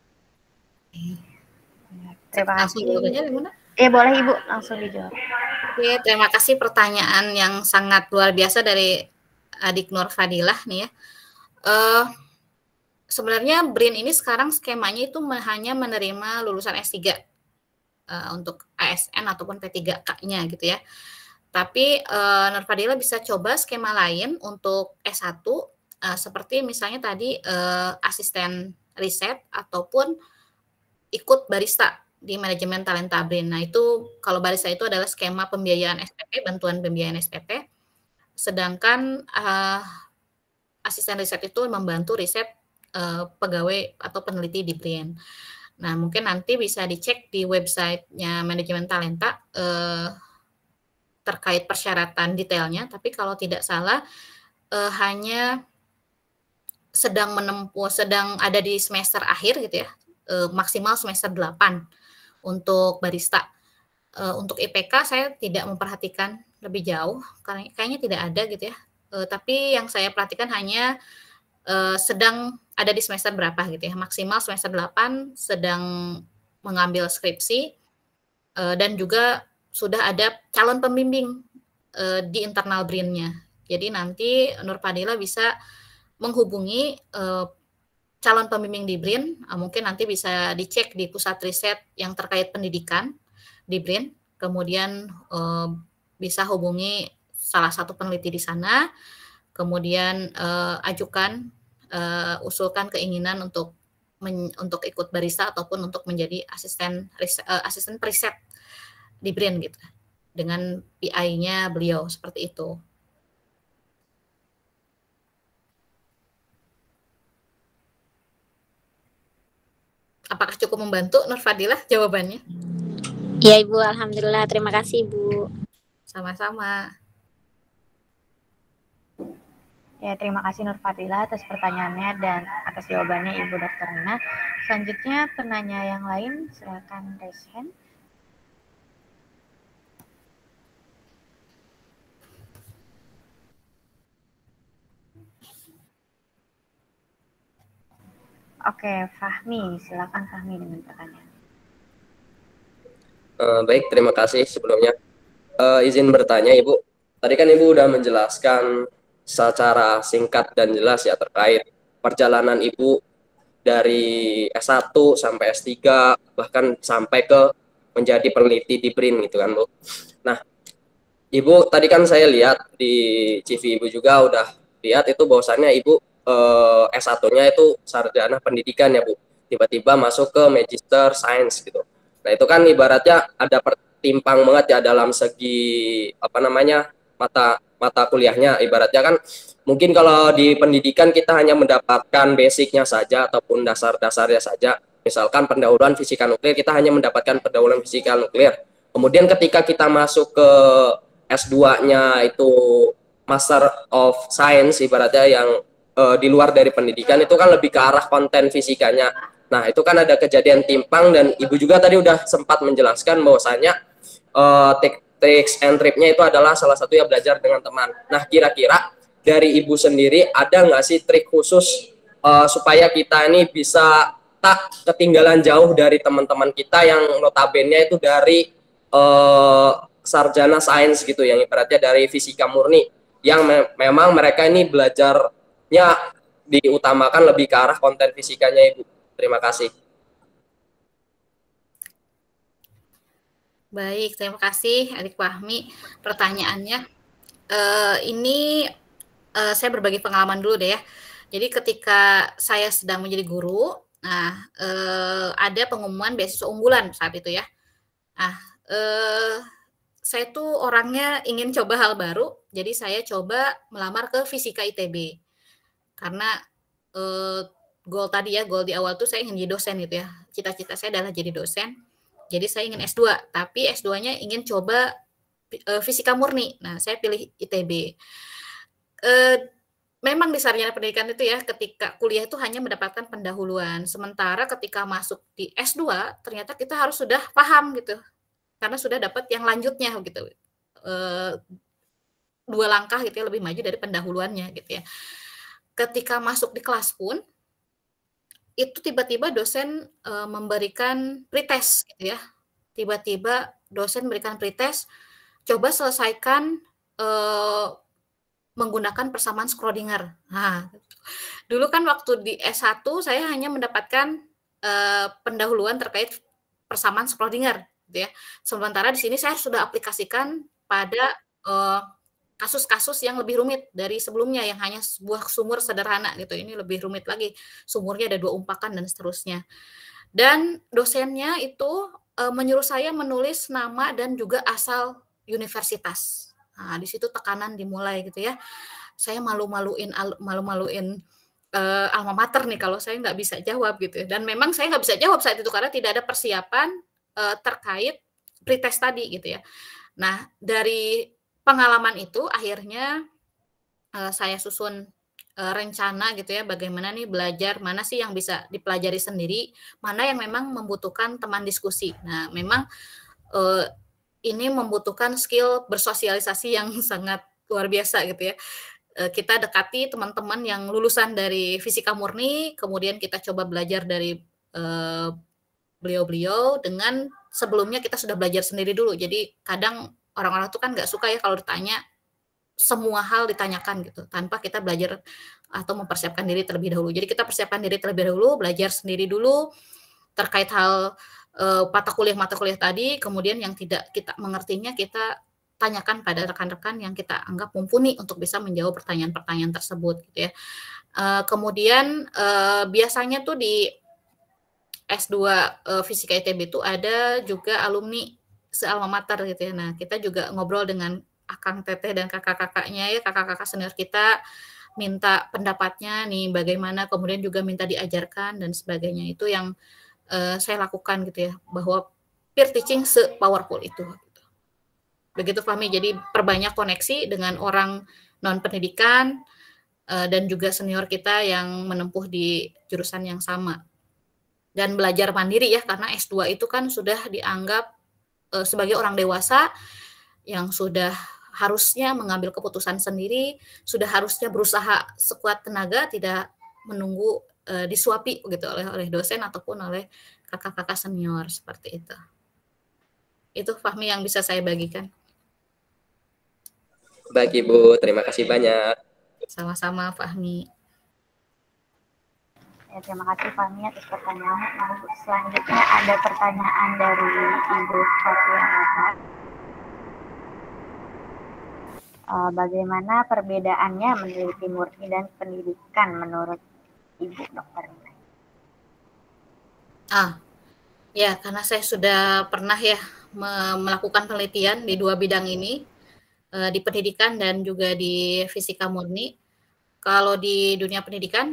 Terima kasih. Langsung eh boleh Ibu, langsung dijawab. Oke, terima kasih pertanyaan yang sangat luar biasa dari adik Nur Fadilah nih ya. Uh, sebenarnya B R I N ini sekarang skemanya itu hanya menerima lulusan S tiga uh, untuk A S N ataupun P tiga K-nya gitu ya. Tapi uh, Nur Fadilah bisa coba skema lain untuk S satu uh, seperti misalnya tadi uh, asisten riset ataupun ikut barista di manajemen talenta B R I N. Nah, itu kalau barista itu adalah skema pembiayaan S P P, bantuan pembiayaan S P P. Sedangkan uh, asisten riset itu membantu riset uh, pegawai atau peneliti di B R I N. Nah, mungkin nanti bisa dicek di websitenya manajemen talenta uh, terkait persyaratan detailnya. Tapi kalau tidak salah uh, hanya sedang menempuh, sedang ada di semester akhir gitu ya, uh, maksimal semester delapan. Untuk barista. Uh, untuk I P K saya tidak memperhatikan lebih jauh, karena kayaknya tidak ada gitu ya. Uh, tapi yang saya perhatikan hanya uh, sedang ada di semester berapa gitu ya. Maksimal semester delapan, sedang mengambil skripsi, uh, dan juga sudah ada calon pembimbing uh, di internal B R I N-nya. Jadi nanti Nur Fadilah bisa menghubungi uh, calon pembimbing di B R I N, mungkin nanti bisa dicek di pusat riset yang terkait pendidikan di B R I N, kemudian eh, bisa hubungi salah satu peneliti di sana, kemudian eh, ajukan, eh, usulkan keinginan untuk men, untuk ikut barista ataupun untuk menjadi asisten riset, eh, asisten periset di B R I N gitu. dengan P I-nya beliau, seperti itu. Apakah cukup membantu, Nur Fadilah, jawabannya? Iya Ibu, Alhamdulillah. Terima kasih Ibu. Sama-sama. Ya, terima kasih Nur Fadilah atas pertanyaannya dan atas jawabannya Ibu Dokter Nina. Selanjutnya penanya yang lain, silakan raise hand. Oke, Fahmi, silakan Fahmi dengan pertanyaan. Uh, baik, terima kasih sebelumnya. Uh, izin bertanya Ibu, tadi kan Ibu udah menjelaskan secara singkat dan jelas ya terkait perjalanan Ibu dari S satu sampai S tiga, bahkan sampai ke menjadi peneliti di B R I N gitu kan Bu. Nah, Ibu tadi kan saya lihat di C V Ibu juga udah lihat itu bahwasannya Ibu eh, S satu-nya itu sarjana pendidikan ya Bu. Tiba-tiba masuk ke Magister Science gitu. Nah, itu kan ibaratnya ada pertimpang banget ya dalam segi apa namanya mata mata kuliahnya. Ibaratnya kan mungkin kalau di pendidikan kita hanya mendapatkan basicnya saja ataupun dasar-dasarnya saja. Misalkan pendahuluan fisika nuklir, kita hanya mendapatkan pendahuluan fisika nuklir. Kemudian ketika kita masuk ke S dua-nya itu Master of Science, ibaratnya yang uh, di luar dari pendidikan, itu kan lebih ke arah konten fisikanya. Nah, itu kan ada kejadian timpang, dan Ibu juga tadi udah sempat menjelaskan bahwasanya uh, tricks and trip-nya itu adalah salah satu yang belajar dengan teman. Nah, kira-kira dari Ibu sendiri ada nggak sih trik khusus uh, supaya kita ini bisa tak ketinggalan jauh dari teman-teman kita yang notabene itu dari uh, sarjana sains gitu, yang ibaratnya dari fisika murni, yang me memang mereka ini belajarnya diutamakan lebih ke arah konten fisikanya Ibu. Terima kasih. Baik, terima kasih Adik Fahmi pertanyaannya. Uh, ini uh, saya berbagi pengalaman dulu deh ya. Jadi ketika saya sedang menjadi guru, nah uh, ada pengumuman beasiswa unggulan saat itu ya. Nah, uh, saya tuh orangnya ingin coba hal baru, jadi saya coba melamar ke Fisika I T B. Karena eh, goal tadi ya, goal di awal tuh saya ingin jadi dosen gitu ya. Cita-cita saya adalah jadi dosen. Jadi saya ingin S dua, tapi S dua-nya ingin coba eh, fisika murni. Nah, saya pilih I T B. Eh, memang di sarjana pendidikan itu ya, ketika kuliah itu hanya mendapatkan pendahuluan. Sementara ketika masuk di S dua, ternyata kita harus sudah paham gitu. Karena sudah dapat yang lanjutnya gitu, e, dua langkah gitu ya lebih maju dari pendahuluannya gitu ya. Ketika masuk di kelas pun itu tiba-tiba dosen e, memberikan pretest gitu ya, tiba-tiba dosen memberikan pretest, coba selesaikan e, menggunakan persamaan Schrödinger. Nah, dulu kan waktu di S satu saya hanya mendapatkan e, pendahuluan terkait persamaan Schrödinger. Gitu ya. Sementara di sini saya sudah aplikasikan pada kasus-kasus uh, yang lebih rumit dari sebelumnya yang hanya sebuah sumur sederhana gitu. Ini lebih rumit lagi, sumurnya ada dua umpakan dan seterusnya. Dan dosennya itu uh, menyuruh saya menulis nama dan juga asal universitas. Nah, di situ tekanan dimulai gitu ya. Saya malu-maluin malu-maluin uh, alma mater nih kalau saya nggak bisa jawab gitu. Dan memang saya nggak bisa jawab saat itu karena tidak ada persiapan terkait pretest tadi gitu ya. Nah, dari pengalaman itu akhirnya uh, saya susun uh, rencana gitu ya, bagaimana nih belajar, mana sih yang bisa dipelajari sendiri, mana yang memang membutuhkan teman diskusi. Nah, memang uh, ini membutuhkan skill bersosialisasi yang sangat luar biasa gitu ya. Uh, kita dekati teman-teman yang lulusan dari fisika murni, kemudian kita coba belajar dari uh, beliau-beliau dengan sebelumnya kita sudah belajar sendiri dulu. Jadi kadang orang-orang tuh kan nggak suka ya kalau ditanya semua hal ditanyakan gitu tanpa kita belajar atau mempersiapkan diri terlebih dahulu. Jadi kita persiapkan diri terlebih dahulu, belajar sendiri dulu terkait hal uh, mata kuliah mata kuliah tadi. Kemudian yang tidak kita mengertinya kita tanyakan pada rekan-rekan yang kita anggap mumpuni untuk bisa menjawab pertanyaan-pertanyaan tersebut gitu ya. Uh, kemudian uh, biasanya tuh di S dua uh, Fisika I T B itu ada juga alumni se-alma mater gitu ya. Nah, kita juga ngobrol dengan akang teteh dan kakak-kakaknya ya, kakak-kakak senior kita, minta pendapatnya nih bagaimana, kemudian juga minta diajarkan dan sebagainya. Itu yang uh, saya lakukan gitu ya, bahwa peer teaching se-powerful itu. Gitu. Begitu Fahmi, jadi perbanyak koneksi dengan orang non-pendidikan uh, dan juga senior kita yang menempuh di jurusan yang sama. Dan belajar mandiri ya, karena S dua itu kan sudah dianggap uh, sebagai orang dewasa yang sudah harusnya mengambil keputusan sendiri, sudah harusnya berusaha sekuat tenaga, tidak menunggu uh, disuapi gitu oleh oleh dosen ataupun oleh kakak-kakak senior seperti itu. Itu Fahmi yang bisa saya bagikan. Baik Ibu, terima kasih banyak. Sama-sama Fahmi. Ya, terima kasih Fahmi atas pertanyaan. Nah, selanjutnya ada pertanyaan dari Ibu Fatia. Uh, bagaimana perbedaannya meneliti murni dan pendidikan menurut Ibu Dokter? Ah, ya karena saya sudah pernah ya me- melakukan penelitian di dua bidang ini, uh, di pendidikan dan juga di fisika murni. Kalau di dunia pendidikan,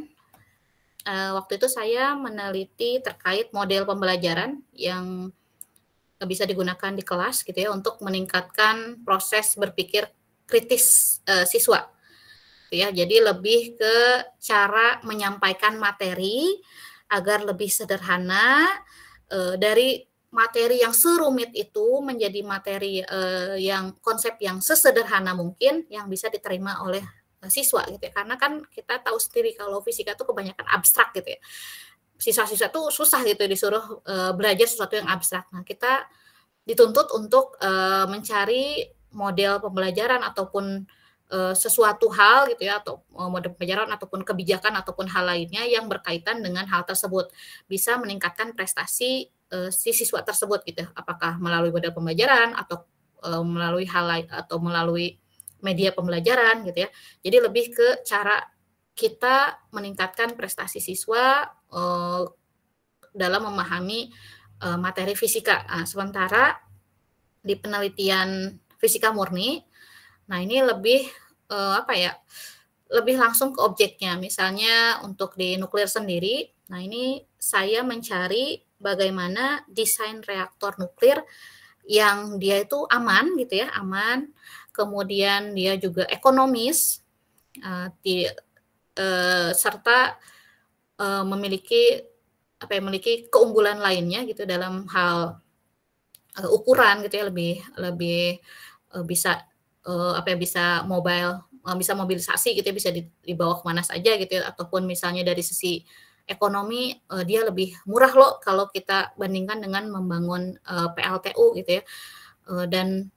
uh, waktu itu saya meneliti terkait model pembelajaran yang bisa digunakan di kelas gitu ya untuk meningkatkan proses berpikir kritis uh, siswa ya, jadi lebih ke cara menyampaikan materi agar lebih sederhana, uh, dari materi yang serumit itu menjadi materi uh, yang konsep yang sesederhana mungkin yang bisa diterima oleh uh, siswa gitu ya, karena kan kita tahu sendiri kalau fisika itu kebanyakan abstrak gitu ya, siswa-siswa tuh susah gitu disuruh uh, belajar sesuatu yang abstrak. Nah kita dituntut untuk uh, mencari model pembelajaran ataupun uh, sesuatu hal gitu ya, atau uh, model pembelajaran ataupun kebijakan ataupun hal lainnya yang berkaitan dengan hal tersebut bisa meningkatkan prestasi uh, si siswa tersebut gitu, apakah melalui model pembelajaran atau uh, melalui hal lain atau melalui media pembelajaran gitu ya. Jadi lebih ke cara kita meningkatkan prestasi siswa uh, dalam memahami uh, materi fisika. Nah, sementara di penelitian fisika murni, nah ini lebih uh, apa ya, lebih langsung ke objeknya. Misalnya untuk di nuklir sendiri, nah ini saya mencari bagaimana desain reaktor nuklir yang dia itu aman gitu ya, aman, kemudian dia juga ekonomis, uh, di, uh, serta uh, memiliki apa ya, memiliki keunggulan lainnya gitu dalam hal Uh, ukuran gitu ya, lebih lebih uh, bisa uh, apa ya, bisa mobile, uh, bisa mobilisasi gitu ya, bisa dibawa kemana saja gitu ya, ataupun misalnya dari sisi ekonomi uh, dia lebih murah loh kalau kita bandingkan dengan membangun uh, P L T U gitu ya, uh, dan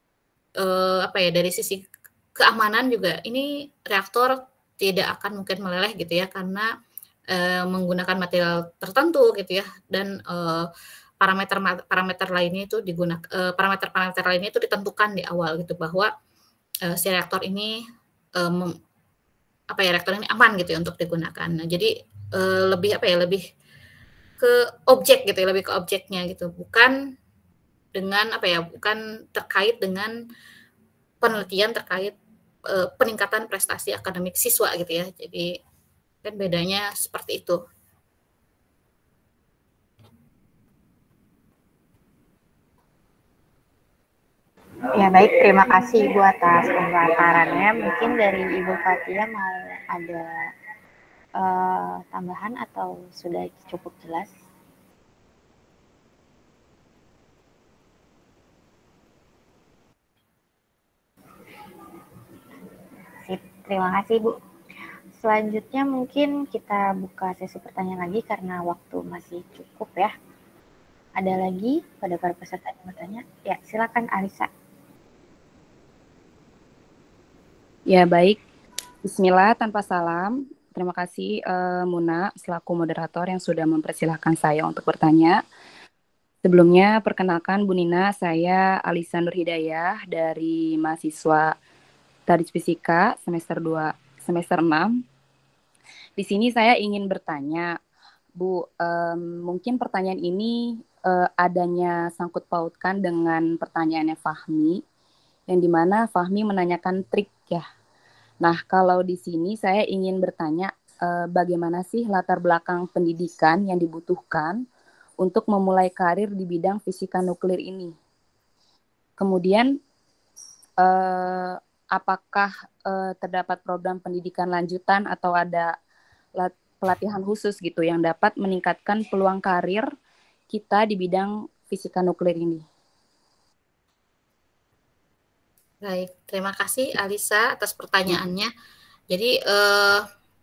uh, apa ya, dari sisi keamanan juga ini reaktor tidak akan mungkin meleleh gitu ya, karena uh, menggunakan material tertentu gitu ya, dan uh, parameter parameter lainnya itu digunakan, uh, parameter-parameter lainnya itu ditentukan di awal gitu, bahwa uh, si reaktor ini um, apa ya, reaktor ini aman gitu ya untuk digunakan. Nah, jadi uh, lebih apa ya, lebih ke objek gitu ya, lebih ke objeknya gitu, bukan dengan apa ya, bukan terkait dengan penelitian terkait uh, peningkatan prestasi akademik siswa gitu ya. Jadi kan bedanya seperti itu. Ya baik, terima kasih Ibu atas pemaparannya. Mungkin dari Ibu Fatia mau ada uh, tambahan atau sudah cukup jelas? Sip, terima kasih Bu. Selanjutnya mungkin kita buka sesi pertanyaan lagi karena waktu masih cukup ya. Ada lagi pada para peserta yang bertanya? Ya, silakan Arisa. Ya baik, Bismillah tanpa salam. Terima kasih uh, Muna selaku moderator yang sudah mempersilahkan saya untuk bertanya. Sebelumnya perkenalkan Bu Nina, saya Alisa Nur Hidayah dari mahasiswa Tadris Fisika semester dua, semester enam. Di sini saya ingin bertanya, Bu, um, mungkin pertanyaan ini uh, adanya sangkut pautkan dengan pertanyaannya Fahmi, yang dimana Fahmi menanyakan trik ya. Nah, kalau di sini saya ingin bertanya uh, bagaimana sih latar belakang pendidikan yang dibutuhkan untuk memulai karir di bidang fisika nuklir ini. Kemudian, uh, apakah uh, terdapat program pendidikan lanjutan atau ada pelatihan khusus gitu yang dapat meningkatkan peluang karir kita di bidang fisika nuklir ini? Baik, terima kasih Alisa atas pertanyaannya. Jadi eh,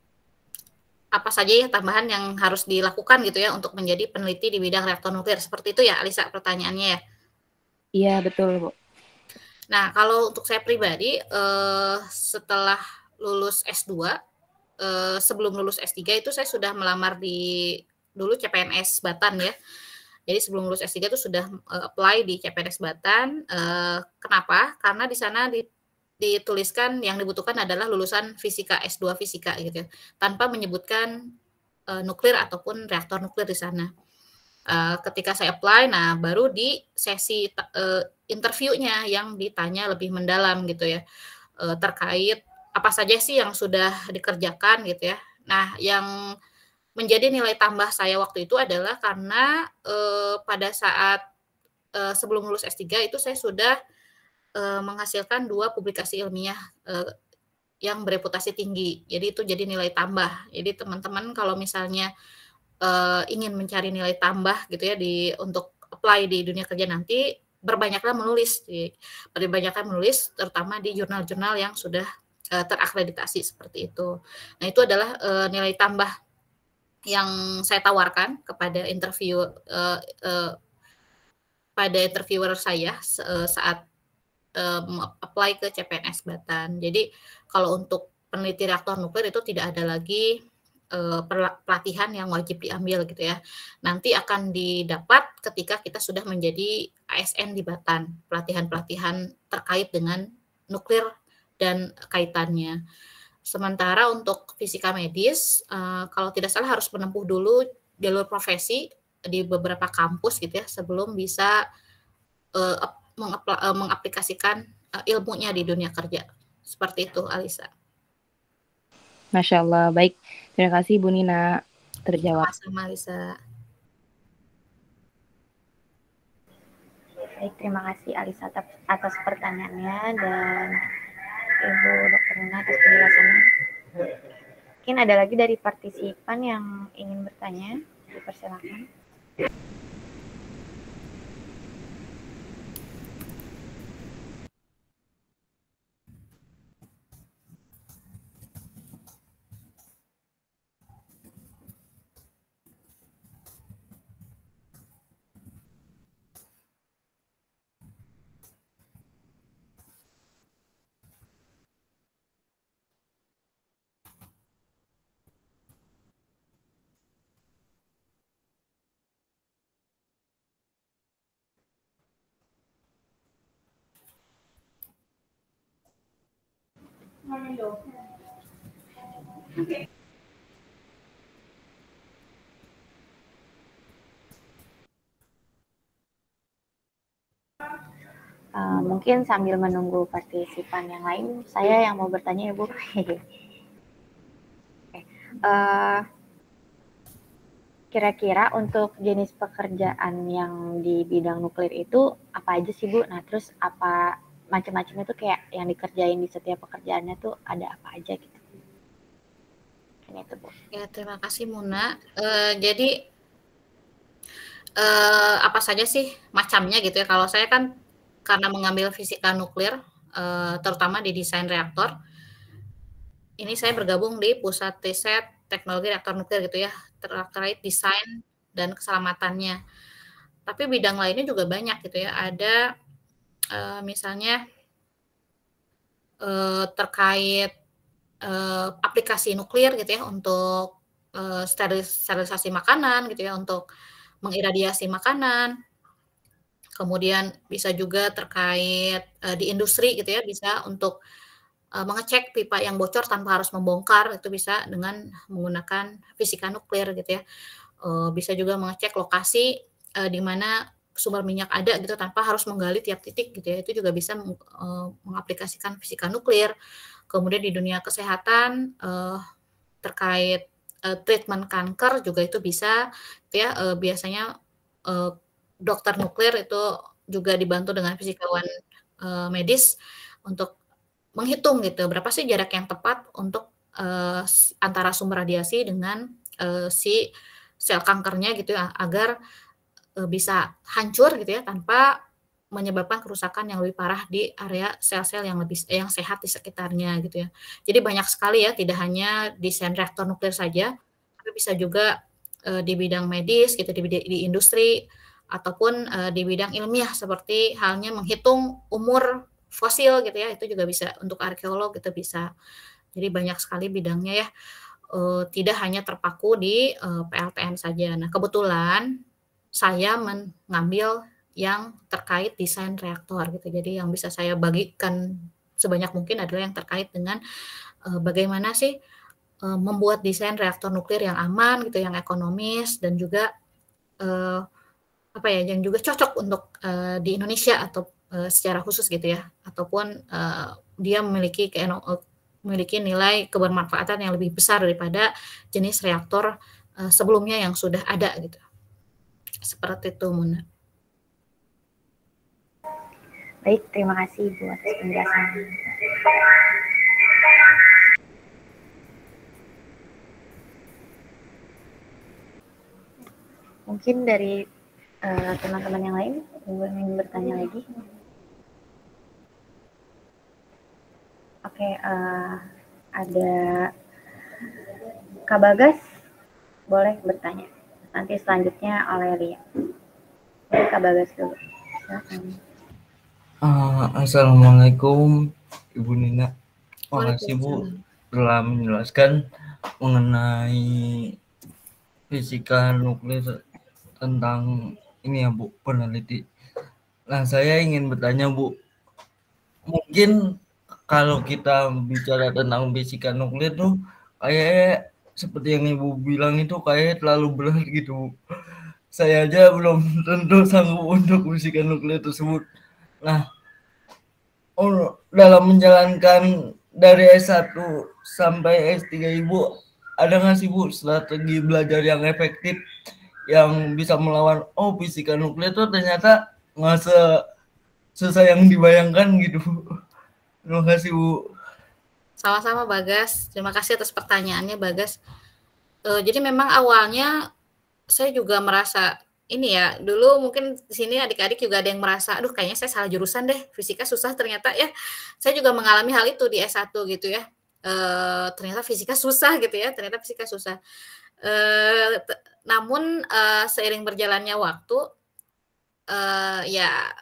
apa saja ya tambahan yang harus dilakukan gitu ya untuk menjadi peneliti di bidang reaktor nuklir? Seperti itu ya Alisa pertanyaannya ya? Iya, betul, Bu. Nah, kalau untuk saya pribadi eh, setelah lulus S dua, eh, sebelum lulus S tiga itu saya sudah melamar di dulu C P N S Batan ya. Jadi sebelum lulus S tiga itu sudah uh, apply di C P N S Batan. Uh, kenapa? Karena di sana di, dituliskan yang dibutuhkan adalah lulusan fisika S dua fisika gitu, tanpa menyebutkan uh, nuklir ataupun reaktor nuklir di sana. Uh, ketika saya apply, nah baru di sesi uh, interviewnya yang ditanya lebih mendalam gitu ya, uh, terkait apa saja sih yang sudah dikerjakan gitu ya. Nah, yang menjadi nilai tambah saya waktu itu adalah karena eh, pada saat eh, sebelum lulus S tiga itu saya sudah eh, menghasilkan dua publikasi ilmiah eh, yang bereputasi tinggi. Jadi itu jadi nilai tambah. Jadi teman-teman kalau misalnya eh, ingin mencari nilai tambah gitu ya di untuk apply di dunia kerja nanti, berbanyaklah menulis, berbanyaklah menulis terutama di jurnal-jurnal yang sudah eh, terakreditasi seperti itu. Nah, itu adalah eh, nilai tambah yang saya tawarkan kepada interview uh, uh, pada interviewer saya uh, saat um, apply ke C P N S Batan. Jadi kalau untuk peneliti reaktor nuklir itu tidak ada lagi uh, pelatihan yang wajib diambil gitu ya. Nanti akan didapat ketika kita sudah menjadi A S N di Batan, pelatihan-pelatihan terkait dengan nuklir dan kaitannya. Sementara untuk fisika medis, uh, kalau tidak salah harus menempuh dulu jalur profesi di beberapa kampus gitu ya, sebelum bisa uh, mengapl- uh, mengaplikasikan uh, ilmunya di dunia kerja. Seperti itu, Alisa. Masya Allah, baik. Terima kasih Bu Nina, terjawab. Sama-sama, Alisa. Baik, terima kasih Alisa atas pertanyaannya dan Ibu Dokter Nina atas penjelasannya. Mungkin ada lagi dari partisipan yang ingin bertanya, dipersilakan. Uh, mungkin sambil menunggu partisipan yang lain, saya yang mau bertanya ya Bu. okay. uh, Kira-kira untuk jenis pekerjaan yang di bidang nuklir itu apa aja sih Bu? Nah terus apa macam-macamnya tuh kayak yang dikerjain di setiap pekerjaannya tuh ada apa aja gitu? Itu, Bu. Ya, terima kasih Muna. Uh, jadi uh, apa saja sih macamnya gitu ya? Kalau saya kan karena mengambil fisika nuklir, uh, terutama di desain reaktor, ini saya bergabung di Pusat Riset Teknologi Reaktor Nuklir gitu ya, terkait desain dan keselamatannya. Tapi bidang lainnya juga banyak gitu ya. Ada uh, misalnya uh, terkait uh, aplikasi nuklir gitu ya untuk uh, sterilisasi makanan gitu ya, untuk mengiradiasi makanan. Kemudian bisa juga terkait uh, di industri gitu ya, bisa untuk uh, mengecek pipa yang bocor tanpa harus membongkar, itu bisa dengan menggunakan fisika nuklir gitu ya. Uh, bisa juga mengecek lokasi uh, di mana sumber minyak ada gitu tanpa harus menggali tiap titik gitu ya, itu juga bisa uh, mengaplikasikan fisika nuklir. Kemudian di dunia kesehatan uh, terkait uh, treatment kanker juga itu bisa gitu ya, uh, biasanya uh, dokter nuklir itu juga dibantu dengan fisikawan uh, medis untuk menghitung gitu berapa sih jarak yang tepat untuk uh, antara sumber radiasi dengan uh, si sel kankernya gitu ya, agar uh, bisa hancur gitu ya tanpa menyebabkan kerusakan yang lebih parah di area sel-sel yang lebih yang sehat di sekitarnya gitu ya. Jadi banyak sekali ya, tidak hanya desain reaktor nuklir saja, tapi bisa juga uh, di bidang medis gitu, di, di industri ataupun uh, di bidang ilmiah seperti halnya menghitung umur fosil gitu ya, itu juga bisa untuk arkeolog itu bisa. Jadi banyak sekali bidangnya ya, uh, tidak hanya terpaku di uh, P L T N saja. Nah kebetulan saya mengambil yang terkait desain reaktor gitu. Jadi yang bisa saya bagikan sebanyak mungkin adalah yang terkait dengan uh, bagaimana sih uh, membuat desain reaktor nuklir yang aman gitu, yang ekonomis dan juga uh, apa ya, yang juga cocok untuk uh, di Indonesia atau uh, secara khusus gitu ya, ataupun uh, dia memiliki uh, memiliki nilai kebermanfaatan yang lebih besar daripada jenis reaktor uh, sebelumnya yang sudah ada gitu. Seperti itu, Muna. Baik, terima kasih Ibu atas penjelasan. Mungkin dari uh, teman-teman yang lain ingin bertanya lagi. Oke, uh, ada Kak Bagas, boleh bertanya. Nanti selanjutnya Aurelia. Jadi Kak Bagas dulu. Silakan. Uh, Assalamualaikum Ibu Nina. Makasih Bu telah menjelaskan mengenai fisika nuklir tentang ini ya Bu, peneliti. Nah saya ingin bertanya Bu, mungkin kalau kita bicara tentang fisika nuklir tuh kayak seperti yang Ibu bilang itu kayak terlalu berat gitu Bu. Saya aja belum tentu sanggup untuk fisika nuklir tersebut. Nah, oh, dalam menjalankan dari S satu sampai S tiga Ibu, ada nggak sih Bu strategi belajar yang efektif yang bisa melawan, oh fisika nuklir itu ternyata nggak sesusah yang dibayangkan gitu. Terima kasih Bu. Sama-sama Bagas, terima kasih atas pertanyaannya Bagas. Uh, jadi memang awalnya saya juga merasa ini ya, dulu mungkin di sini adik-adik juga ada yang merasa, aduh kayaknya saya salah jurusan deh, fisika susah ternyata ya. Saya juga mengalami hal itu di S satu gitu ya. E, ternyata fisika susah gitu ya, ternyata fisika susah. E, t- namun e, seiring berjalannya waktu, e, ya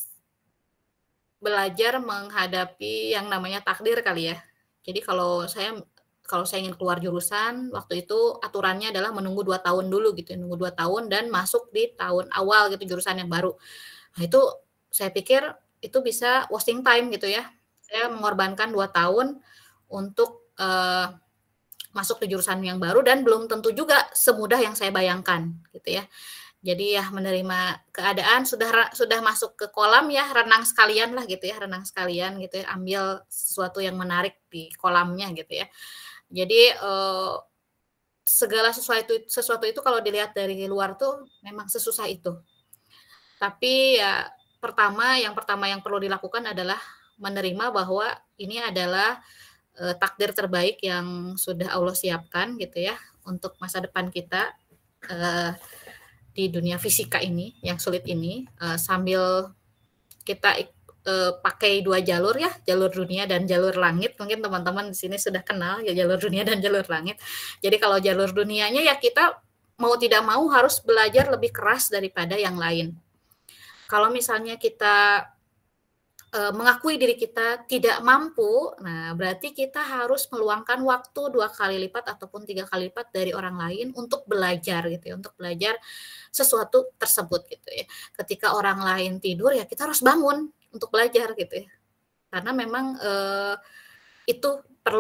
belajar menghadapi yang namanya takdir kali ya. Jadi kalau saya kalau saya ingin keluar jurusan, waktu itu aturannya adalah menunggu dua tahun dulu gitu, nunggu dua tahun dan masuk di tahun awal gitu jurusan yang baru. Nah itu saya pikir itu bisa wasting time gitu ya. Saya mengorbankan dua tahun untuk uh, masuk di jurusan yang baru dan belum tentu juga semudah yang saya bayangkan gitu ya. Jadi ya menerima keadaan, sudah sudah masuk ke kolam ya, renang sekalian lah gitu ya, renang sekalian gitu ya, ambil sesuatu yang menarik di kolamnya gitu ya. Jadi eh, segala sesuatu sesuatu itu kalau dilihat dari luar tuh memang sesusah itu. Tapi ya pertama yang pertama yang perlu dilakukan adalah menerima bahwa ini adalah eh, takdir terbaik yang sudah Allah siapkan gitu ya untuk masa depan kita eh, di dunia fisika ini yang sulit ini, eh, sambil kita Uh, pakai dua jalur ya, jalur dunia dan jalur langit. Mungkin teman-teman di sini sudah kenal ya jalur dunia dan jalur langit. Jadi kalau jalur dunianya ya kita mau tidak mau harus belajar lebih keras daripada yang lain. Kalau misalnya kita uh, mengakui diri kita tidak mampu, nah berarti kita harus meluangkan waktu dua kali lipat ataupun tiga kali lipat dari orang lain untuk belajar gitu ya, untuk belajar sesuatu tersebut gitu ya. Ketika orang lain tidur ya kita harus bangun untuk belajar gitu ya, karena memang eh, itu perlu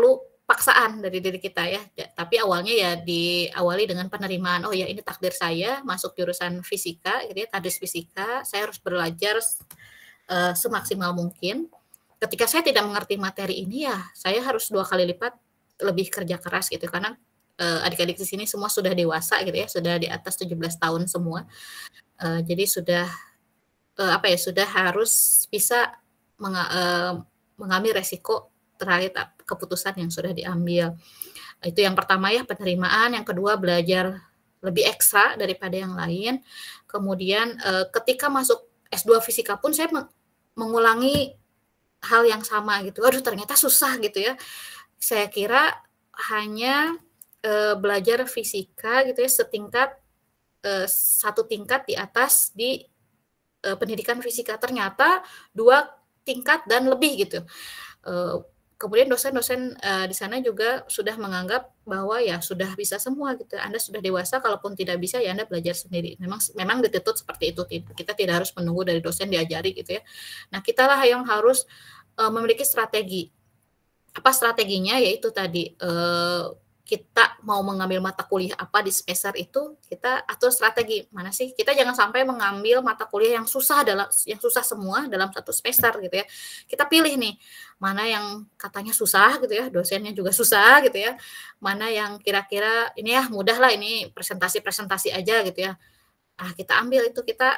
paksaan dari diri kita ya. Tapi awalnya ya diawali dengan penerimaan, oh ya ini takdir saya masuk jurusan fisika, gitu ya, tadris fisika, saya harus belajar uh, semaksimal mungkin. Ketika saya tidak mengerti materi ini ya, saya harus dua kali lipat lebih kerja keras gitu, karena uh, adik-adik di sini semua sudah dewasa gitu ya, sudah di atas tujuh belas tahun semua. Uh, jadi sudah uh, apa ya, sudah harus bisa menga uh, mengambil resiko terkait keputusan yang sudah diambil. Itu yang pertama ya, penerimaan. Yang kedua, belajar lebih ekstra daripada yang lain. Kemudian eh, ketika masuk S dua fisika pun saya mengulangi hal yang sama gitu. Aduh, ternyata susah gitu ya. Saya kira hanya eh, belajar fisika gitu ya setingkat eh, satu tingkat di atas di eh, pendidikan fisika. Ternyata dua tingkat dan lebih gitu. Eh, Kemudian dosen-dosen uh, di sana juga sudah menganggap bahwa ya sudah bisa semua gitu. Anda sudah dewasa, kalaupun tidak bisa ya Anda belajar sendiri. Memang memang dituntut seperti itu. Kita tidak harus menunggu dari dosen diajari gitu ya. Nah, kitalah yang harus uh, memiliki strategi. Apa strateginya? Yaitu tadi uh, kita mau mengambil mata kuliah apa di semester itu, kita atur strategi. Mana sih? Kita jangan sampai mengambil mata kuliah yang susah dalam yang susah semua dalam satu semester gitu ya. Kita pilih nih, mana yang katanya susah gitu ya, dosennya juga susah gitu ya. Mana yang kira-kira ini ya mudah lah, ini presentasi-presentasi aja gitu ya. Ah, kita ambil itu, kita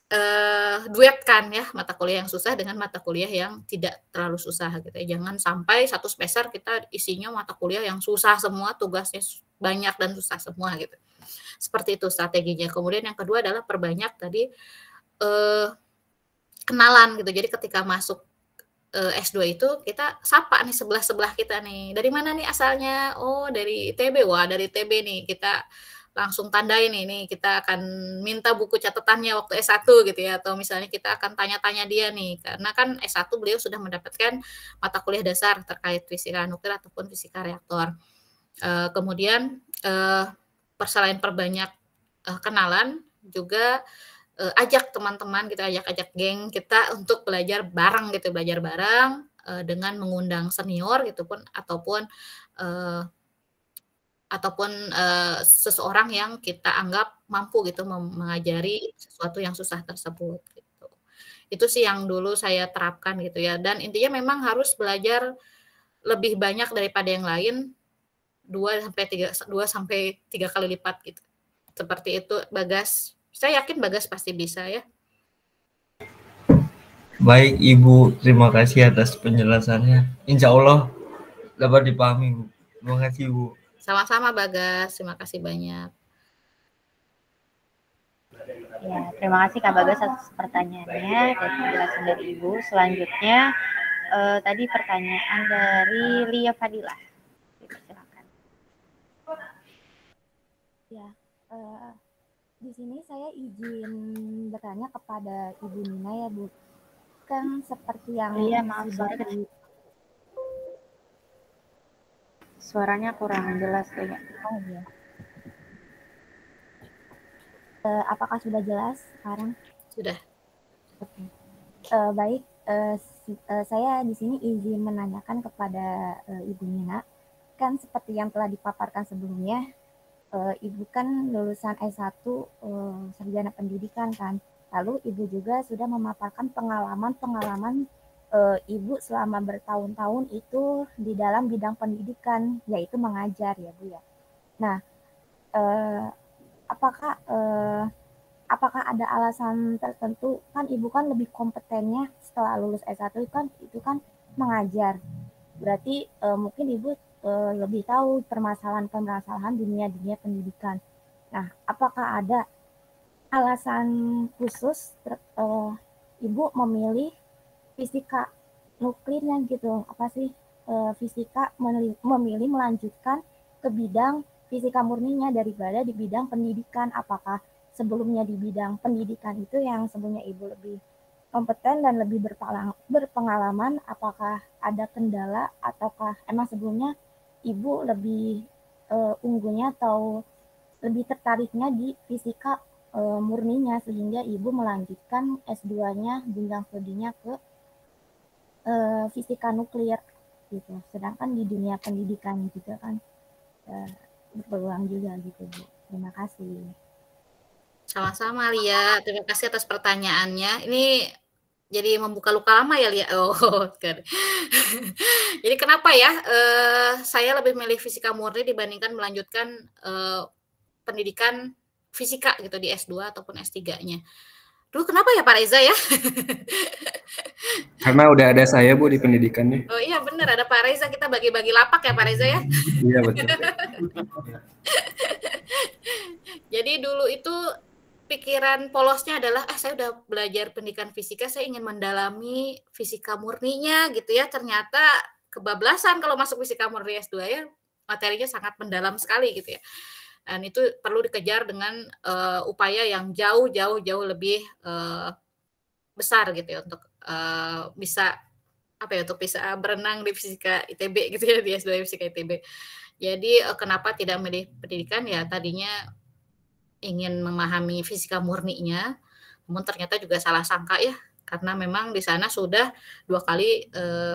Uh, duetkan ya mata kuliah yang susah dengan mata kuliah yang tidak terlalu susah gitu ya. Jangan sampai satu semester kita isinya mata kuliah yang susah semua, tugasnya banyak dan susah semua gitu. Seperti itu strateginya. Kemudian yang kedua adalah perbanyak tadi uh, kenalan gitu. Jadi ketika masuk uh, S dua itu kita sapa nih sebelah-sebelah kita nih. Dari mana nih asalnya? Oh, dari I T B. Wah, dari I T B nih. Kita langsung tandain ini, kita akan minta buku catatannya waktu S satu gitu ya, atau misalnya kita akan tanya-tanya dia nih, karena kan S satu beliau sudah mendapatkan mata kuliah dasar terkait fisika nuklir ataupun fisika reaktor. Uh, kemudian uh, selain perbanyak uh, kenalan, juga uh, ajak teman-teman, kita ajak-ajak geng kita untuk belajar bareng gitu, belajar bareng uh, dengan mengundang senior gitu pun, ataupun uh, ataupun uh, seseorang yang kita anggap mampu gitu mengajari sesuatu yang susah tersebut gitu. Itu sih yang dulu saya terapkan gitu ya. Dan intinya memang harus belajar lebih banyak daripada yang lain, dua sampai tiga dua sampai tiga kali lipat gitu. Seperti itu Bagas. Saya yakin Bagas pasti bisa ya. Baik Ibu, terima kasih atas penjelasannya. Insya Allah dapat dipahami Bu. Terima kasih Bu. Sama-sama Bagas, terima kasih banyak. Ya, terima kasih Kak Bagas atas pertanyaannya dan penjelasan dari Ibu. Selanjutnya eh, tadi pertanyaan dari Lia Fadilah. Silakan. Ya, eh, di sini saya izin bertanya kepada Ibu Nina ya Bu. Kan seperti yang Iya, maaf sudah suara di... Suaranya kurang jelas kayaknya. Oh iya. Uh, apakah sudah jelas sekarang? Sudah. Oke. Okay. Uh, baik, uh, uh, saya di sini izin menanyakan kepada uh, Ibu Nina. Kan seperti yang telah dipaparkan sebelumnya, uh, Ibu kan lulusan S satu uh, sarjana pendidikan kan. Lalu Ibu juga sudah memaparkan pengalaman-pengalaman Uh, Ibu selama bertahun-tahun itu di dalam bidang pendidikan, yaitu mengajar ya Bu ya. Nah, uh, apakah uh, apakah ada alasan tertentu, kan Ibu kan lebih kompetennya setelah lulus S satu kan itu kan mengajar. Berarti uh, mungkin Ibu uh, lebih tahu permasalahan-permasalahan dunia-dunia pendidikan. Nah, apakah ada alasan khusus ter, uh, Ibu memilih fisika nuklirnya gitu, apa sih e, fisika memilih melanjutkan ke bidang fisika murninya daripada di bidang pendidikan? Apakah sebelumnya di bidang pendidikan itu yang sebelumnya Ibu lebih kompeten dan lebih berpengalaman? Apakah ada kendala ataukah emang sebelumnya Ibu lebih e, unggulnya atau lebih tertariknya di fisika e, murninya sehingga Ibu melanjutkan S dua-nya jenjang studinya ke Uh, fisika nuklir? gitu. Sedangkan di dunia pendidikan juga kan uh, berpeluang juga gitu Bu. Terima kasih. Sama-sama Lia, terima kasih atas pertanyaannya. Ini jadi membuka luka lama ya Lia. Oh, kan. Jadi kenapa ya uh, saya lebih milih fisika murni dibandingkan melanjutkan uh, pendidikan fisika gitu di S dua ataupun S tiga-nya. Duh, kenapa ya Pak Reza ya? Karena udah ada saya Bu di pendidikannya. Oh iya benar, ada Pak Reza, kita bagi-bagi lapak ya Pak Reza ya. Iya betul. Jadi dulu itu pikiran polosnya adalah, ah saya udah belajar pendidikan fisika, saya ingin mendalami fisika murninya gitu ya. Ternyata kebablasan kalau masuk fisika murni S dua ya, materinya sangat mendalam sekali gitu ya. Dan itu perlu dikejar dengan uh, upaya yang jauh-jauh-jauh lebih uh, besar gitu ya untuk uh, bisa apa ya untuk bisa berenang di fisika I T B gitu ya, di S dua fisika I T B. Jadi uh, kenapa tidak memilih pendidikan ya, tadinya ingin memahami fisika murninya, namun ternyata juga salah sangka ya, karena memang di sana sudah dua kali uh,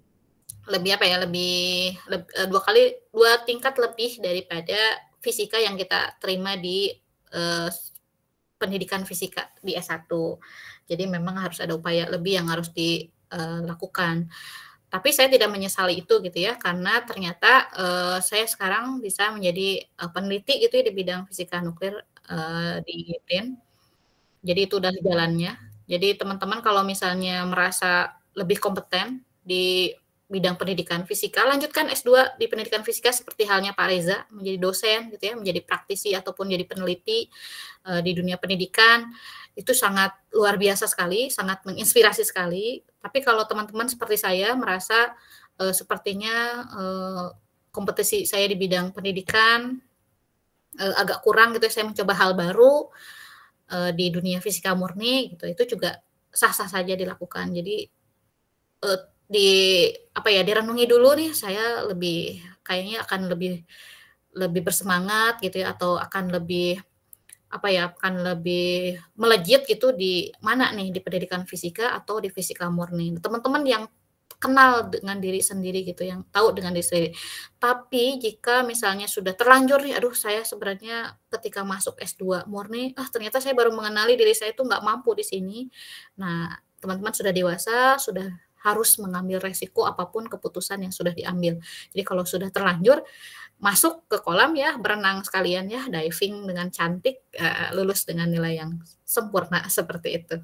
lebih apa ya lebih, lebih uh, dua kali dua tingkat lebih daripada fisika yang kita terima di uh, pendidikan fisika di S satu. Jadi memang harus ada upaya lebih yang harus dilakukan. Tapi saya tidak menyesali itu gitu ya, karena ternyata uh, saya sekarang bisa menjadi uh, peneliti gitu ya di bidang fisika nuklir uh, di U N. Jadi itu udah jalannya. Jadi teman-teman kalau misalnya merasa lebih kompeten di bidang pendidikan fisika, lanjutkan S dua di pendidikan fisika seperti halnya Pak Reza, menjadi dosen gitu ya, menjadi praktisi ataupun jadi peneliti uh, di dunia pendidikan. Itu sangat luar biasa sekali, sangat menginspirasi sekali. Tapi kalau teman-teman seperti saya merasa uh, sepertinya uh, kompetisi saya di bidang pendidikan uh, agak kurang gitu, saya mencoba hal baru uh, di dunia fisika murni gitu, itu juga sah-sah saja dilakukan. Jadi uh, di apa ya direnungi dulu nih, saya lebih kayaknya akan lebih lebih bersemangat gitu ya, atau akan lebih apa ya akan lebih melejit gitu di mana nih, di pendidikan fisika atau di fisika murni. Teman-teman yang kenal dengan diri sendiri gitu, yang tahu dengan diri sendiri. Tapi jika misalnya sudah terlanjur nih, aduh saya sebenarnya ketika masuk S dua murni, ah ternyata saya baru mengenali diri saya itu nggak mampu di sini. Nah, teman-teman sudah dewasa, sudah harus mengambil resiko apapun keputusan yang sudah diambil. Jadi kalau sudah terlanjur, masuk ke kolam ya, berenang sekalian ya, diving dengan cantik, uh, lulus dengan nilai yang sempurna seperti itu.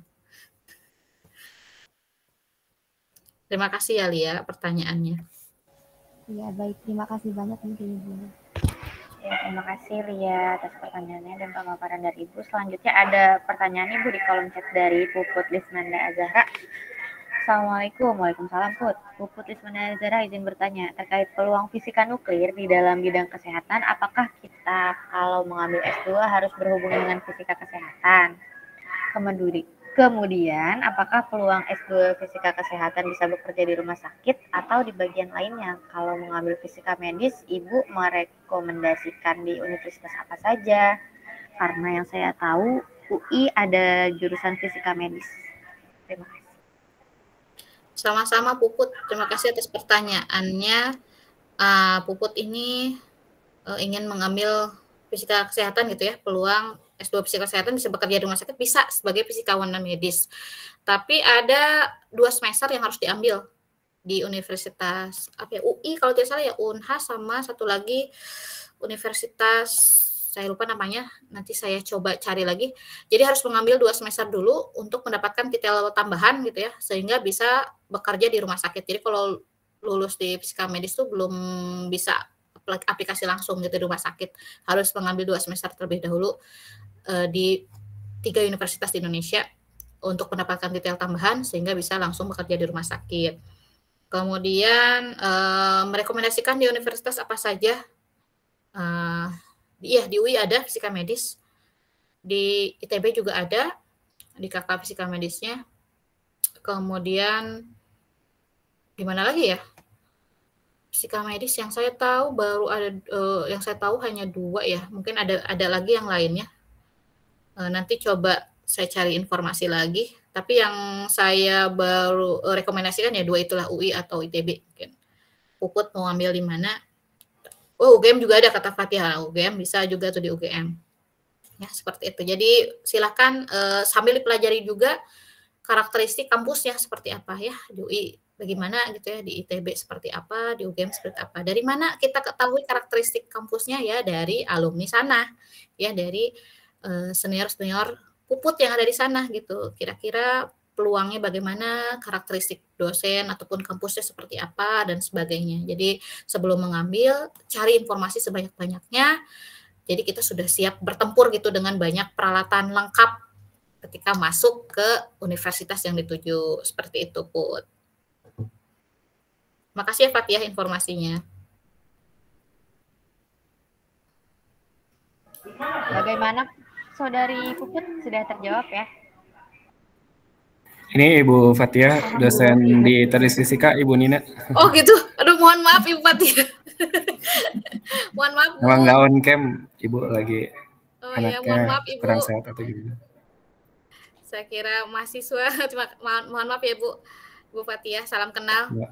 Terima kasih ya Lia pertanyaannya. Iya baik, terima kasih banyak mungkin Ibu. Ya, terima kasih Lia atas pertanyaannya dan pemaparan dari Ibu. Selanjutnya ada pertanyaan Ibu di kolom chat dari Puput Lismanda Azahra. Assalamualaikum, waalaikumsalam Put. Puput Lismanda Azahra izin bertanya terkait peluang fisika nuklir di dalam bidang kesehatan. Apakah kita kalau mengambil S dua harus berhubungan dengan fisika kesehatan? Kemudian, kemudian apakah peluang S dua fisika kesehatan bisa bekerja di rumah sakit atau di bagian lainnya? Kalau mengambil fisika medis, Ibu merekomendasikan di universitas apa saja? Karena yang saya tahu U I ada jurusan fisika medis. Terima kasih. Sama-sama Puput, terima kasih atas pertanyaannya. Uh, Puput ini uh, ingin mengambil fisika kesehatan gitu ya, peluang S dua fisika kesehatan bisa bekerja di rumah sakit, bisa sebagai fisikawan medis. Tapi ada dua semester yang harus diambil di universitas apa ya, U I kalau tidak salah ya, U N H A, sama satu lagi universitas saya lupa namanya, nanti saya coba cari lagi. Jadi harus mengambil dua semester dulu untuk mendapatkan titel tambahan gitu ya, sehingga bisa bekerja di rumah sakit. Jadi kalau lulus di fisika medis tuh belum bisa aplikasi langsung gitu di rumah sakit, harus mengambil dua semester terlebih dahulu uh, di tiga universitas di Indonesia untuk mendapatkan titel tambahan sehingga bisa langsung bekerja di rumah sakit. Kemudian uh, merekomendasikan di universitas apa saja? Uh, Iya, di U I ada fisika medis, di I T B juga ada, di K K fisika medisnya. Kemudian di mana lagi ya? Fisika medis yang saya tahu baru ada, uh, yang saya tahu hanya dua ya. Mungkin ada ada lagi yang lainnya. Uh, nanti coba saya cari informasi lagi. Tapi yang saya baru uh, rekomendasikan ya dua itulah, U I atau I T B mungkin. Puput mau ambil di mana. Oh, U G M juga ada kata Fatihah. U G M bisa juga tuh di U G M. Ya, seperti itu. Jadi silakan uh, sambil dipelajari juga karakteristik kampusnya seperti apa ya, di U I bagaimana gitu ya, di I T B seperti apa, di U G M seperti apa. Dari mana kita ketahui karakteristik kampusnya ya, dari alumni sana. Ya, dari uh, senior-senior Puput yang ada di sana gitu. Kira-kira peluangnya bagaimana, karakteristik dosen ataupun kampusnya seperti apa dan sebagainya. Jadi sebelum mengambil, cari informasi sebanyak-banyaknya. Jadi kita sudah siap bertempur gitu dengan banyak peralatan lengkap ketika masuk ke universitas yang dituju. Seperti itu, Put. Makasih ya, Fatihah, informasinya. Bagaimana, Saudari Puput? Sudah terjawab ya? Ini Ibu Fatihah, dosen di Teknik Fisika, Ibu Nina. Oh gitu, aduh mohon maaf Ibu Fatihah. Mohon maaf Bu. Emang nggak on cam, Ibu lagi oh, anaknya ya, mohon maaf, Ibu. kurang sehat atau gimana? Saya kira mahasiswa, cuma mohon, mohon maaf ya Bu, Bu Fatihah, salam kenal. Ya.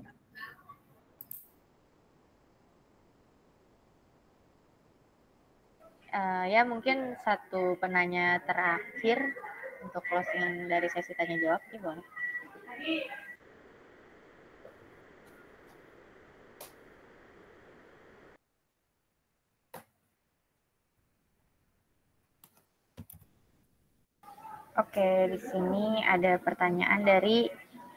Uh, ya mungkin satu penanya terakhir untuk closing dari sesi tanya jawab, ini boleh. Oke, di sini ada pertanyaan dari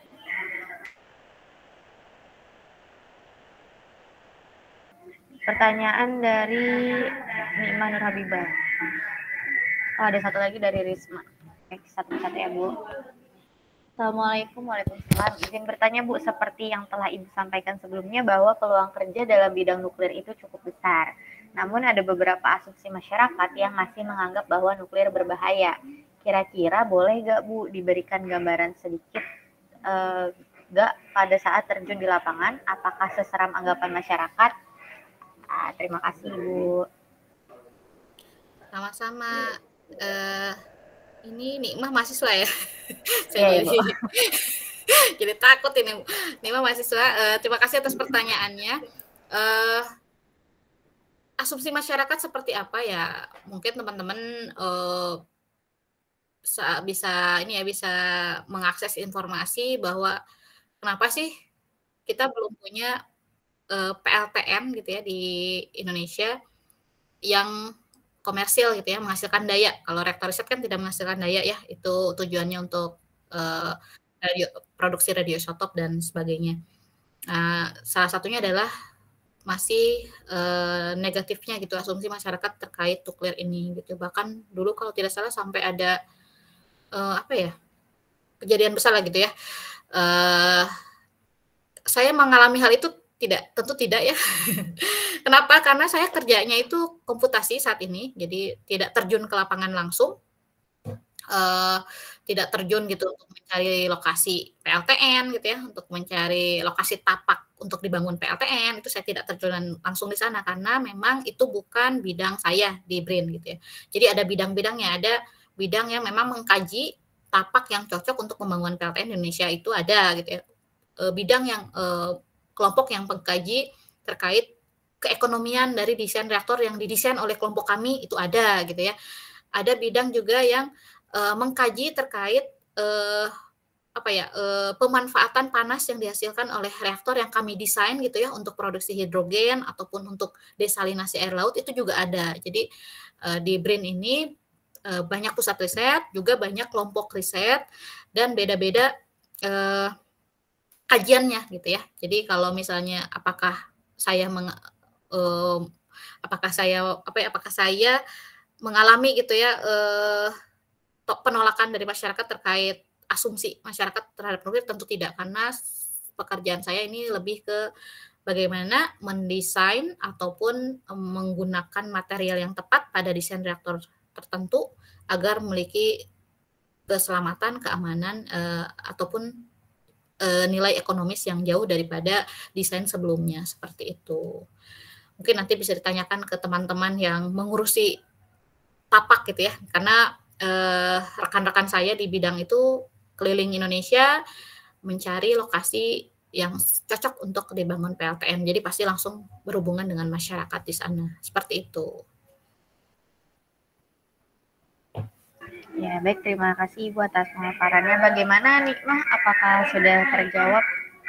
pertanyaan dari Nikmah Nur Habibah. Oh, ada satu lagi dari Risma. Oke, satu-satu ya, Bu. Assalamualaikum, waalaikumsalam. Izin bertanya, Bu, seperti yang telah Ibu sampaikan sebelumnya bahwa peluang kerja dalam bidang nuklir itu cukup besar. Namun ada beberapa asumsi masyarakat yang masih menganggap bahwa nuklir berbahaya. Kira-kira boleh gak, Bu, diberikan gambaran sedikit eh, gak pada saat terjun di lapangan? Apakah seseram anggapan masyarakat? Ah, terima kasih, Bu. Sama-sama. Uh, ini Nikmah mahasiswa ya? Ya, Saya jadi, ya, jadi takut ini. Nikmah mahasiswa, uh, terima kasih atas pertanyaannya. Uh, asumsi masyarakat seperti apa ya? Mungkin teman-teman uh, bisa ini ya bisa mengakses informasi bahwa kenapa sih kita belum punya uh, P L T N gitu ya di Indonesia yang komersil gitu ya, menghasilkan daya. Kalau reaktor riset kan tidak menghasilkan daya ya, itu tujuannya untuk uh, radio, produksi radioisotop dan sebagainya. Uh, salah satunya adalah masih uh, negatifnya gitu asumsi masyarakat terkait nuklir ini gitu. Bahkan dulu kalau tidak salah sampai ada uh, apa ya kejadian besar lah gitu ya. Uh, saya mengalami hal itu tidak, tentu tidak ya. Kenapa? Karena saya kerjanya itu komputasi saat ini, jadi tidak terjun ke lapangan langsung, uh, tidak terjun gitu untuk mencari lokasi P L T N gitu ya, untuk mencari lokasi tapak untuk dibangun P L T N, itu saya tidak terjun langsung di sana karena memang itu bukan bidang saya di B R I N gitu ya. Jadi ada bidang-bidangnya, ada bidang yang memang mengkaji tapak yang cocok untuk pembangunan P L T N di Indonesia itu ada gitu ya. Uh, bidang yang uh, kelompok yang mengkaji terkait keekonomian dari desain reaktor yang didesain oleh kelompok kami itu ada gitu ya. Ada bidang juga yang uh, mengkaji terkait uh, apa ya uh, pemanfaatan panas yang dihasilkan oleh reaktor yang kami desain gitu ya untuk produksi hidrogen ataupun untuk desalinasi air laut itu juga ada. Jadi uh, di B R I N ini uh, banyak pusat riset, juga banyak kelompok riset dan beda-beda uh, kajiannya gitu ya. Jadi kalau misalnya apakah saya meng, um, apakah saya apa ya apakah saya mengalami gitu ya uh, penolakan dari masyarakat terkait asumsi masyarakat terhadap nuklir, tentu tidak, karena pekerjaan saya ini lebih ke bagaimana mendesain ataupun menggunakan material yang tepat pada desain reaktor tertentu agar memiliki keselamatan, keamanan uh, ataupun nilai ekonomis yang jauh daripada desain sebelumnya, seperti itu. Mungkin nanti bisa ditanyakan ke teman-teman yang mengurusi tapak gitu ya, karena eh, rekan-rekan saya di bidang itu keliling Indonesia mencari lokasi yang cocok untuk dibangun P L T N. Jadi pasti langsung berhubungan dengan masyarakat di sana. Seperti itu. Ya, baik. Terima kasih Ibu atas pemaparannya. Bagaimana Nikmah? Apakah sudah terjawab?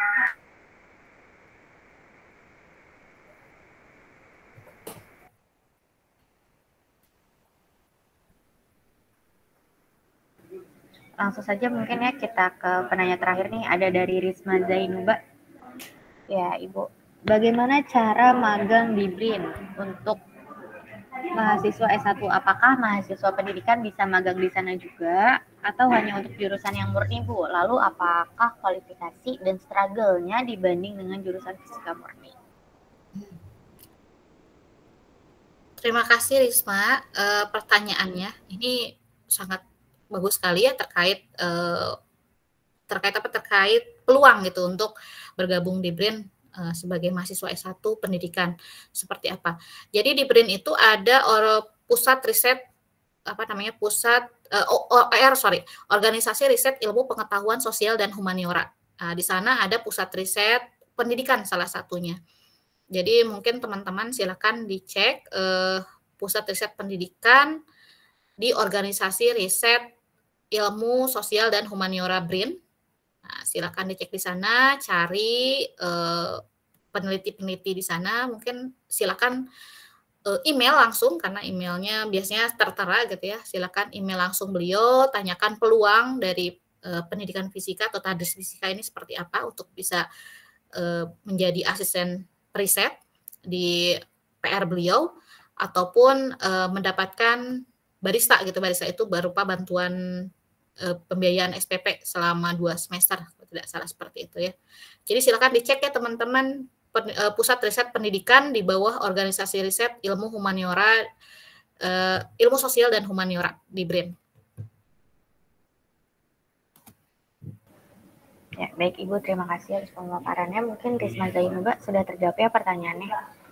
Langsung saja mungkin ya kita ke penanya terakhir nih, ada dari Risma Zainuba. Ya Ibu, bagaimana cara magang di B R I N untuk mahasiswa S satu? Apakah mahasiswa pendidikan bisa magang di sana juga atau hanya untuk jurusan yang murni Bu? Lalu apakah kualifikasi dan struggle-nya dibanding dengan jurusan fisika murni? Terima kasih Risma, uh, pertanyaannya. Ini sangat bagus sekali ya terkait uh, terkait apa terkait peluang gitu untuk bergabung di B R I N uh, sebagai mahasiswa S satu pendidikan seperti apa. Jadi di B R I N itu ada or, pusat riset apa namanya pusat uh, O R sorry organisasi riset ilmu pengetahuan sosial dan humaniora. Nah, di sana ada pusat riset pendidikan salah satunya. Jadi mungkin teman-teman silakan dicek uh, pusat riset pendidikan di organisasi riset ilmu sosial dan humaniora B R I N. Nah, silakan dicek di sana, cari uh, peneliti-peneliti di sana. Mungkin silakan uh, email langsung karena emailnya biasanya tertera gitu ya. Silakan email langsung beliau, tanyakan peluang dari uh, pendidikan fisika atau tadris fisika ini seperti apa untuk bisa uh, menjadi asisten riset di P R beliau ataupun uh, mendapatkan barista gitu. Barista itu berupa bantuan uh, pembiayaan S P P selama dua semester, tidak salah seperti itu ya. Jadi silakan dicek ya teman-teman, uh, pusat riset pendidikan di bawah organisasi riset ilmu humaniora, uh, ilmu sosial dan humaniora di B R I N. Ya, baik Ibu, terima kasih atas pemaparannya. Mungkin Risma Zainuba sudah terjawab ya pertanyaannya.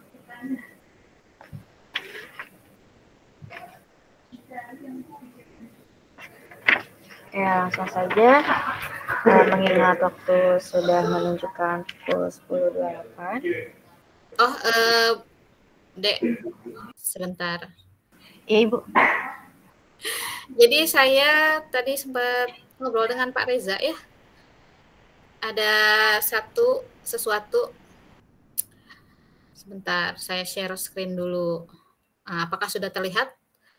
Ya, langsung saja. Uh, mengingat waktu sudah menunjukkan pukul sepuluh dua puluh delapan. Oh, uh, Dek, sebentar. Iya, Ibu. Jadi saya tadi sempat ngobrol dengan Pak Reza ya. Ada satu sesuatu. Sebentar, saya share screen dulu. Nah, apakah sudah terlihat?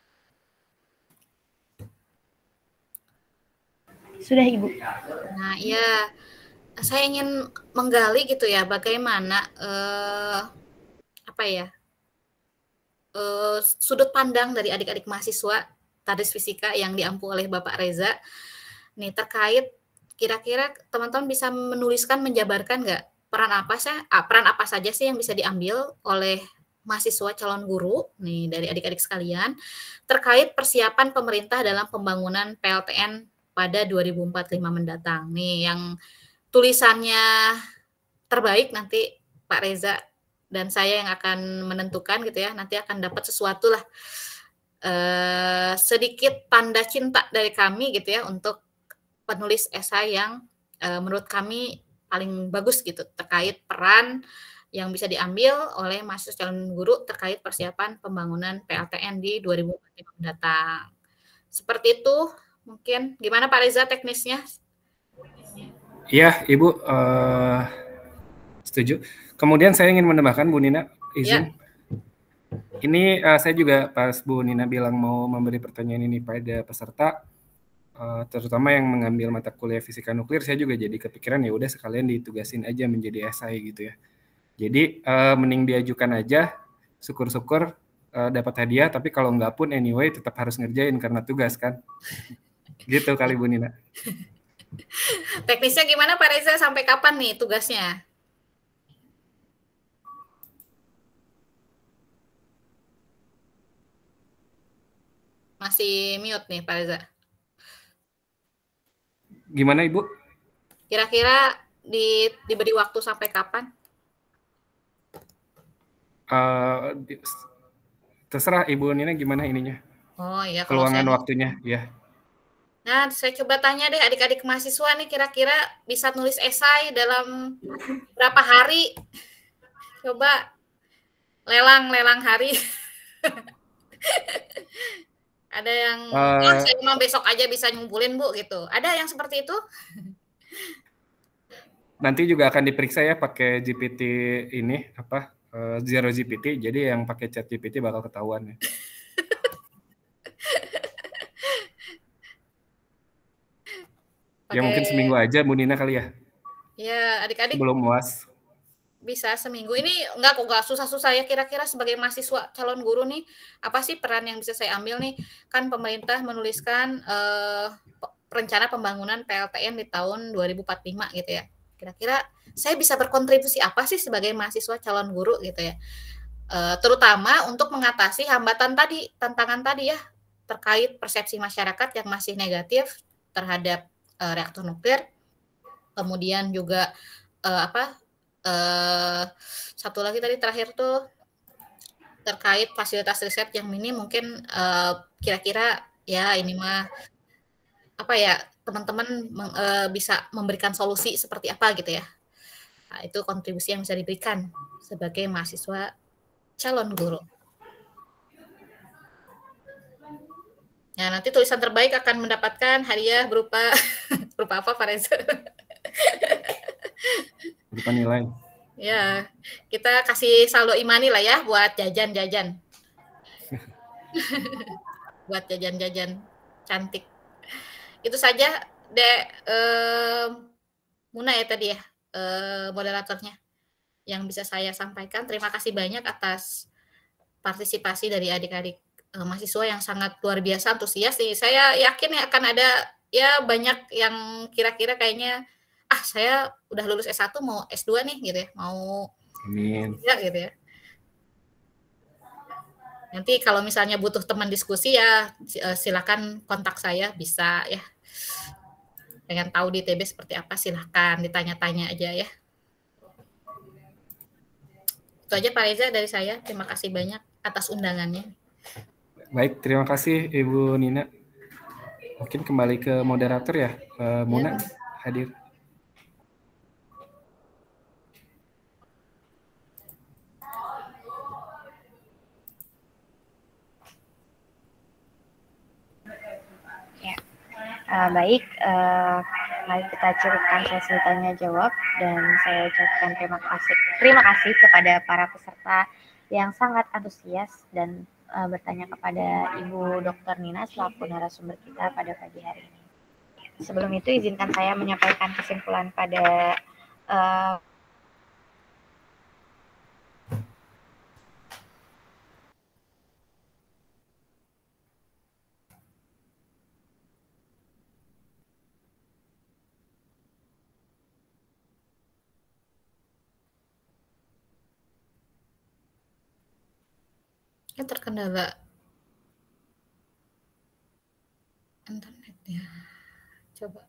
Sudah Ibu. Nah, iya. Saya ingin menggali gitu ya, bagaimana eh, apa ya eh, sudut pandang dari adik-adik mahasiswa tadris fisika yang diampu oleh Bapak Reza. Nih terkait kira-kira teman-teman bisa menuliskan, menjabarkan nggak peran apa sih, peran apa saja sih yang bisa diambil oleh mahasiswa calon guru nih dari adik-adik sekalian terkait persiapan pemerintah dalam pembangunan P L T N pada dua ribu empat puluh lima mendatang. Nih yang tulisannya terbaik nanti Pak Reza dan saya yang akan menentukan gitu ya, nanti akan dapat sesuatu lah eh, sedikit tanda cinta dari kami gitu ya untuk penulis esai yang uh, menurut kami paling bagus gitu terkait peran yang bisa diambil oleh mahasiswa calon guru terkait persiapan pembangunan P L T N di dua ribu empat puluh lima mendatang. Seperti itu mungkin. Gimana Pak Reza teknisnya? Iya, Ibu uh, setuju. Kemudian saya ingin menambahkan Bu Nina, izin. Ya. Ini uh, saya juga pas Bu Nina bilang mau memberi pertanyaan ini pada peserta, Uh, terutama yang mengambil mata kuliah fisika nuklir, saya juga jadi kepikiran ya udah sekalian ditugasin aja menjadi esai gitu ya. Jadi uh, mending diajukan aja, syukur-syukur uh, dapat hadiah, tapi kalau nggak pun anyway tetap harus ngerjain karena tugas kan. Gitu kali Bu Nina. Teknisnya gimana Pak Reza, sampai kapan nih tugasnya? Masih mute nih Pak Reza. Gimana Ibu? Kira-kira di, diberi waktu sampai kapan? Uh, terserah Ibu Nina gimana ininya. Oh iya. Keluangan saya... waktunya, ya. Nah, saya coba tanya deh adik-adik mahasiswa nih, kira-kira bisa nulis esai dalam berapa hari? Coba lelang-lelang hari. Ada yang, Uh, oh saya mau besok aja bisa ngumpulin Bu gitu. Ada yang seperti itu? Nanti juga akan diperiksa ya pakai G P T ini apa uh, Zero G P T. Jadi yang pakai Chat G P T bakal ketahuan ya. Ya mungkin seminggu aja Bu Nina kali ya. Ya adik-adik. Belum muas. Bisa seminggu. Ini enggak kok enggak susah-susah ya, kira-kira sebagai mahasiswa calon guru nih, apa sih peran yang bisa saya ambil nih? Kan pemerintah menuliskan eh, rencana pembangunan P L T N di tahun dua ribu empat puluh lima gitu ya. Kira-kira saya bisa berkontribusi apa sih sebagai mahasiswa calon guru gitu ya. Eh, terutama untuk mengatasi hambatan tadi, tantangan tadi ya, terkait persepsi masyarakat yang masih negatif terhadap eh, reaktor nuklir. Kemudian juga eh, apa? Uh, satu lagi tadi terakhir tuh terkait fasilitas riset yang minim, mungkin uh, kira-kira ya ini mah apa ya teman-teman uh, bisa memberikan solusi seperti apa gitu ya. Nah, itu kontribusi yang bisa diberikan sebagai mahasiswa calon guru. Nah, nanti tulisan terbaik akan mendapatkan hadiah berupa berupa apa Pak Reza? Berupa nilai. Ya, kita kasih saldo imani lah ya buat jajan-jajan. Buat jajan-jajan cantik. Itu saja, Dek eh, Muna ya tadi ya, eh, moderatornya yang bisa saya sampaikan. Terima kasih banyak atas partisipasi dari adik-adik eh, mahasiswa yang sangat luar biasa antusias sih. Saya yakin ya akan ada ya banyak yang kira-kira kayaknya ah saya udah lulus S satu mau S dua nih gitu ya, mau Amin. ya gitu ya. Nanti kalau misalnya butuh teman diskusi ya silakan kontak saya, bisa ya. Pengen tahu di T B seperti apa silakan ditanya-tanya aja ya. Itu aja Pak Reza dari saya. Terima kasih banyak atas undangannya. Baik, terima kasih Ibu Nina. Mungkin kembali ke moderator ya, uh, Muna ya. Hadir. Uh, baik, uh, mari kita cukupkan sesi tanya jawab dan saya ucapkan terima kasih terima kasih kepada para peserta yang sangat antusias dan uh, bertanya kepada Ibu Doktor Nina selaku narasumber kita pada pagi hari ini. Sebelum itu izinkan saya menyampaikan kesimpulan pada uh, Ya terkendala internet ya. Coba.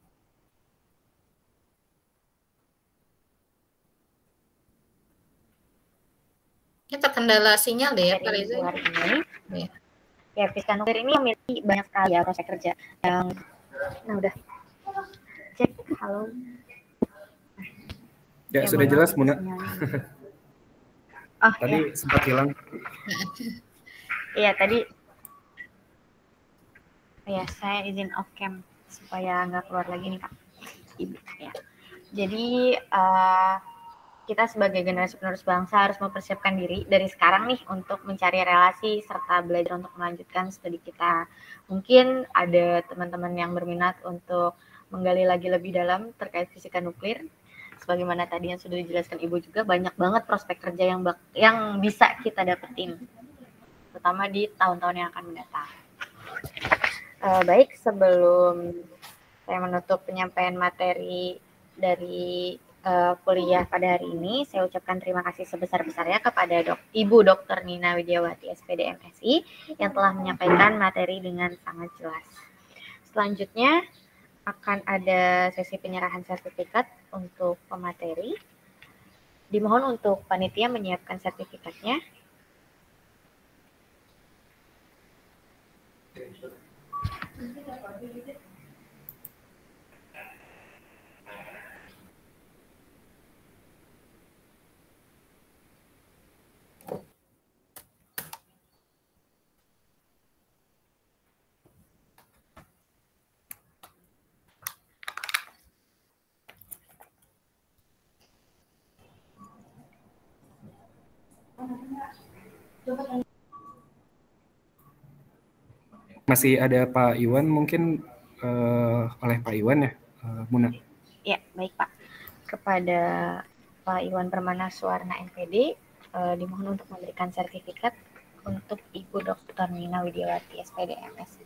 Ya terkendala sinyal deh ya Pak Reza. Ya. Ya, fisika nuklir ini memiliki banyak sekali ya proses kerja yang nah udah cek halo. Ya, ya sudah jelas Muna. Oh, tadi ya. Sempat hilang. Iya tadi. Ya saya izin off cam supaya nggak keluar lagi nih Kak. Ya. Jadi uh, kita sebagai generasi penerus bangsa harus mempersiapkan diri dari sekarang nih untuk mencari relasi serta belajar untuk melanjutkan studi kita. Mungkin ada teman-teman yang berminat untuk menggali lagi lebih dalam terkait fisika nuklir. Sebagaimana tadi yang sudah dijelaskan Ibu juga, banyak banget prospek kerja yang yang bisa kita dapetin, terutama di tahun-tahun yang akan mendatang. Uh, baik, sebelum saya menutup penyampaian materi dari uh, kuliah pada hari ini, saya ucapkan terima kasih sebesar-besarnya kepada dok, Ibu Doktor Nina Widiawati S P D M S I yang telah menyampaikan materi dengan sangat jelas. Selanjutnya akan ada sesi penyerahan sertifikat untuk pemateri. Dimohon untuk panitia menyiapkan sertifikatnya. Masih ada Pak Iwan, mungkin uh, oleh Pak Iwan ya, uh, Muna. Ya, baik Pak. Kepada Pak Iwan Permana Suwarna M P D, uh, dimohon untuk memberikan sertifikat untuk Ibu Doktor Nina Widiawati S P D M S.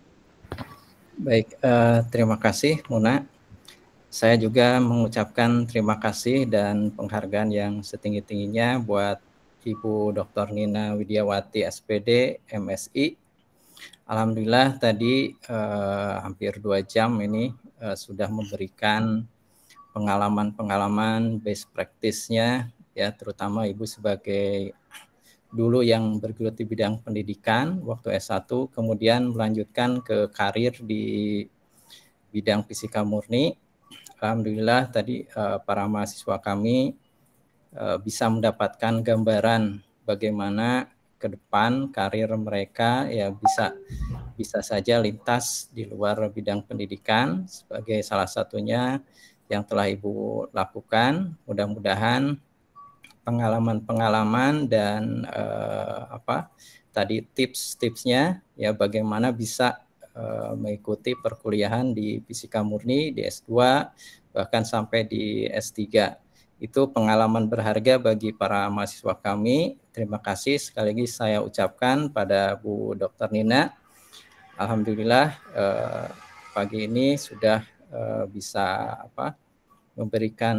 Baik, uh, terima kasih Muna. Saya juga mengucapkan terima kasih dan penghargaan yang setinggi-tingginya buat Ibu Doktor Nina Widiawati S P D M S I. Alhamdulillah tadi uh, hampir dua jam ini uh, sudah memberikan pengalaman-pengalaman best practice-nya ya, terutama Ibu sebagai dulu yang bergelut di bidang pendidikan waktu S satu, kemudian melanjutkan ke karir di bidang fisika murni. Alhamdulillah tadi uh, para mahasiswa kami uh, bisa mendapatkan gambaran bagaimana ke depan karir mereka ya bisa bisa saja lintas di luar bidang pendidikan sebagai salah satunya yang telah Ibu lakukan. Mudah-mudahan pengalaman-pengalaman dan eh, apa tadi tips-tipsnya ya bagaimana bisa eh, mengikuti perkuliahan di fisika murni di S dua bahkan sampai di S tiga. Itu pengalaman berharga bagi para mahasiswa kami. Terima kasih sekali lagi saya ucapkan pada Bu Doktor Nina. Alhamdulillah eh, pagi ini sudah eh, bisa apa memberikan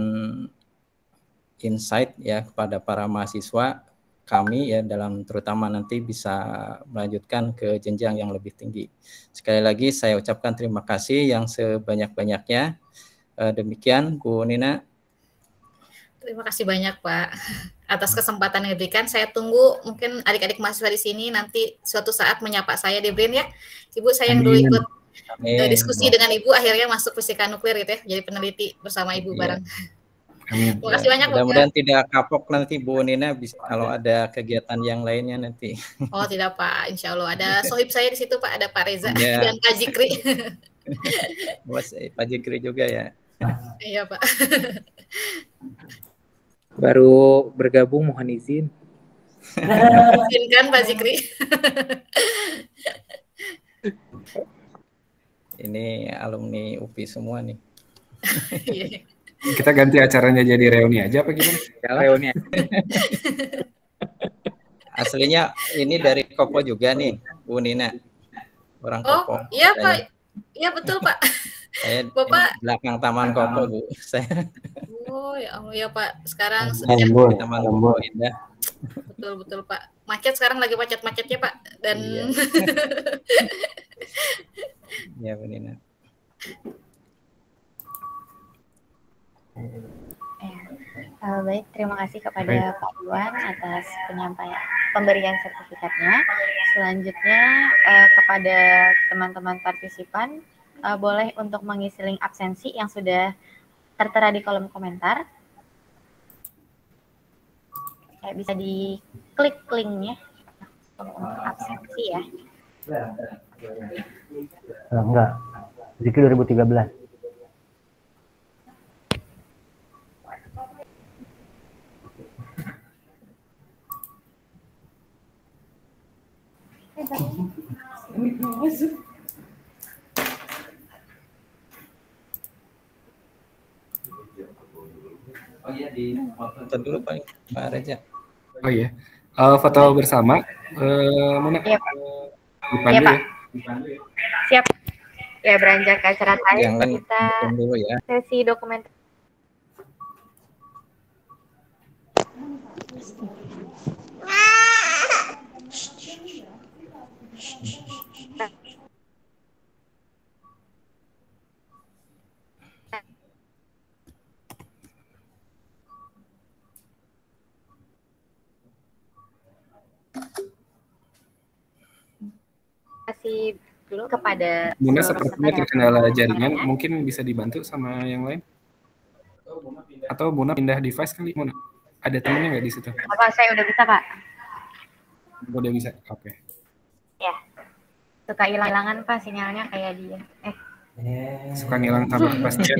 insight ya kepada para mahasiswa kami ya dalam terutama nanti bisa melanjutkan ke jenjang yang lebih tinggi. Sekali lagi saya ucapkan terima kasih yang sebanyak-banyaknya. Eh, demikian Bu Nina. Terima kasih banyak Pak atas kesempatan yang diberikan. Saya tunggu mungkin adik-adik mahasiswa di sini nanti suatu saat menyapa saya di B R I N ya. Ibu saya yang dulu ikut Amin. diskusi Amin. dengan Ibu akhirnya masuk fisika nuklir gitu ya, jadi peneliti bersama Ibu bareng. Amin. Terima kasih banyak. Mudah-mudahan tidak kapok nanti Bu Nina bisa, kalau ada kegiatan yang lainnya nanti. Oh tidak Pak, Insya Allah ada sohib saya di situ Pak, ada Pak Reza ya. dan Pak Jikri. Bos Pak Jikri juga ya. Iya Pak. Baru bergabung mohon izin. Izinkan Pak Zikri. Ini alumni U P I semua nih. Kita ganti acaranya jadi reuni aja apa gimana? Reuni. Aslinya ini dari Kopo juga nih, Bu Nina. Orang oh, Kopo. Oh, iya Pak. Iya betul Pak. Saya Bapak belakang Taman Kopo, Bu. Saya Oh ya Allah ya Pak, sekarang sejak sejak Taman Kopo indah. Betul betul Pak. Macet sekarang lagi macet-macetnya Pak dan Iya. Ya Bu Nina. Ya. Uh, baik, terima kasih kepada baik. Pak Iwan atas penyampaian pemberian sertifikatnya. Selanjutnya uh, kepada teman-teman partisipan uh, boleh untuk mengisi link absensi yang sudah tertera di kolom komentar. Ya, bisa diklik linknya untuk absensi ya. Enggak, Zikri dua ribu tiga belas. Oh iya di foto dulu Pak Pak Reza. Oh iya. Uh, foto bersama. Uh, mana? Iya Pak. Dipandu Iya Pak. ya. Siap. Ya beranjak ke acara terakhir Jangan kita dulu ya. sesi dokumen. Kasih dulu kepada Muna sepertinya terkendala jaringan, mungkin bisa dibantu sama yang lain. Atau Muna pindah device kali, Muna. Ada temennya nggak di situ? Apa saya udah bisa Pak? Udah bisa, oke. Okay. Ya, suka hilang-hilangan Pak sinyalnya kayak dia. Eh. Suka ngilang tanpa kepastian.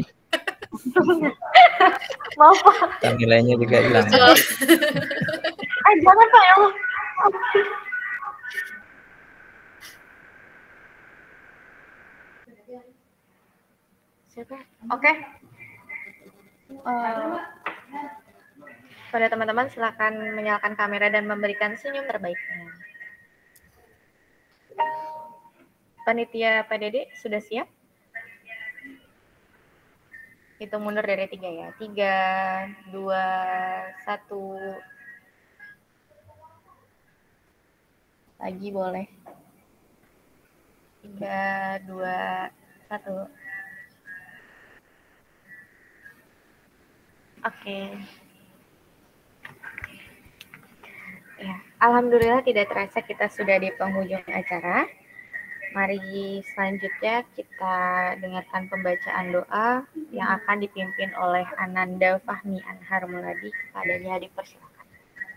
Maaf Pak. Dan nilainya juga hilang. Eh jangan Pak ya Allah. Siapa? Oke. Okay. Uh, pada teman-teman silakan menyalakan kamera dan memberikan senyum terbaiknya. Panitia P D D sudah siap? Hitung mundur dari tiga ya. Tiga, dua, satu. Lagi boleh. Tiga, dua, satu. Oke. Ya, alhamdulillah tidak terasa kita sudah di penghujung acara. Mari selanjutnya kita dengarkan pembacaan doa yang akan dipimpin oleh Ananda Fahmi Anhar Muladi. Kepadanya dipersilakan.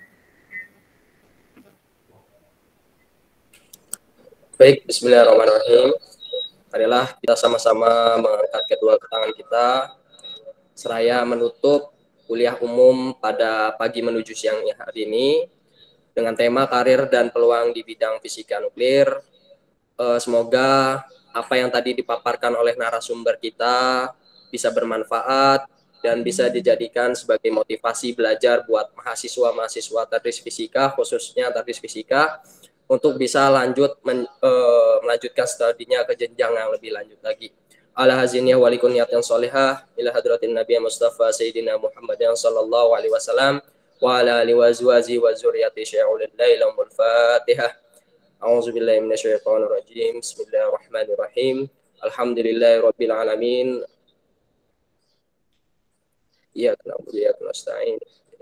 Baik, bismillahirrahmanirrahim. Marilah kita sama-sama mengangkat kedua tangan kita seraya menutup kuliah umum pada pagi menuju siangnya hari ini dengan tema karir dan peluang di bidang fisika nuklir. Eh, semoga apa yang tadi dipaparkan oleh narasumber kita bisa bermanfaat dan bisa dijadikan sebagai motivasi belajar buat mahasiswa-mahasiswa tadris fisika, khususnya tadris fisika, untuk bisa lanjut men, eh, melanjutkan studinya ke jenjang yang lebih lanjut lagi. Ala hazinnya walikun niatan solehah ila hadratin Nabi Mustafa Sayyidina Muhammad sallallahu alaihi wasallam wa ala alihi wa azwaji wa zuriyati syai'ul lailamul fatihah. A'udzubillahi minasyaitonir rajim. Bismillahirrahmanirrahim. Alhamdulillahi rabbil alamin. Iyyaka na'budu wa iyyaka nasta'in.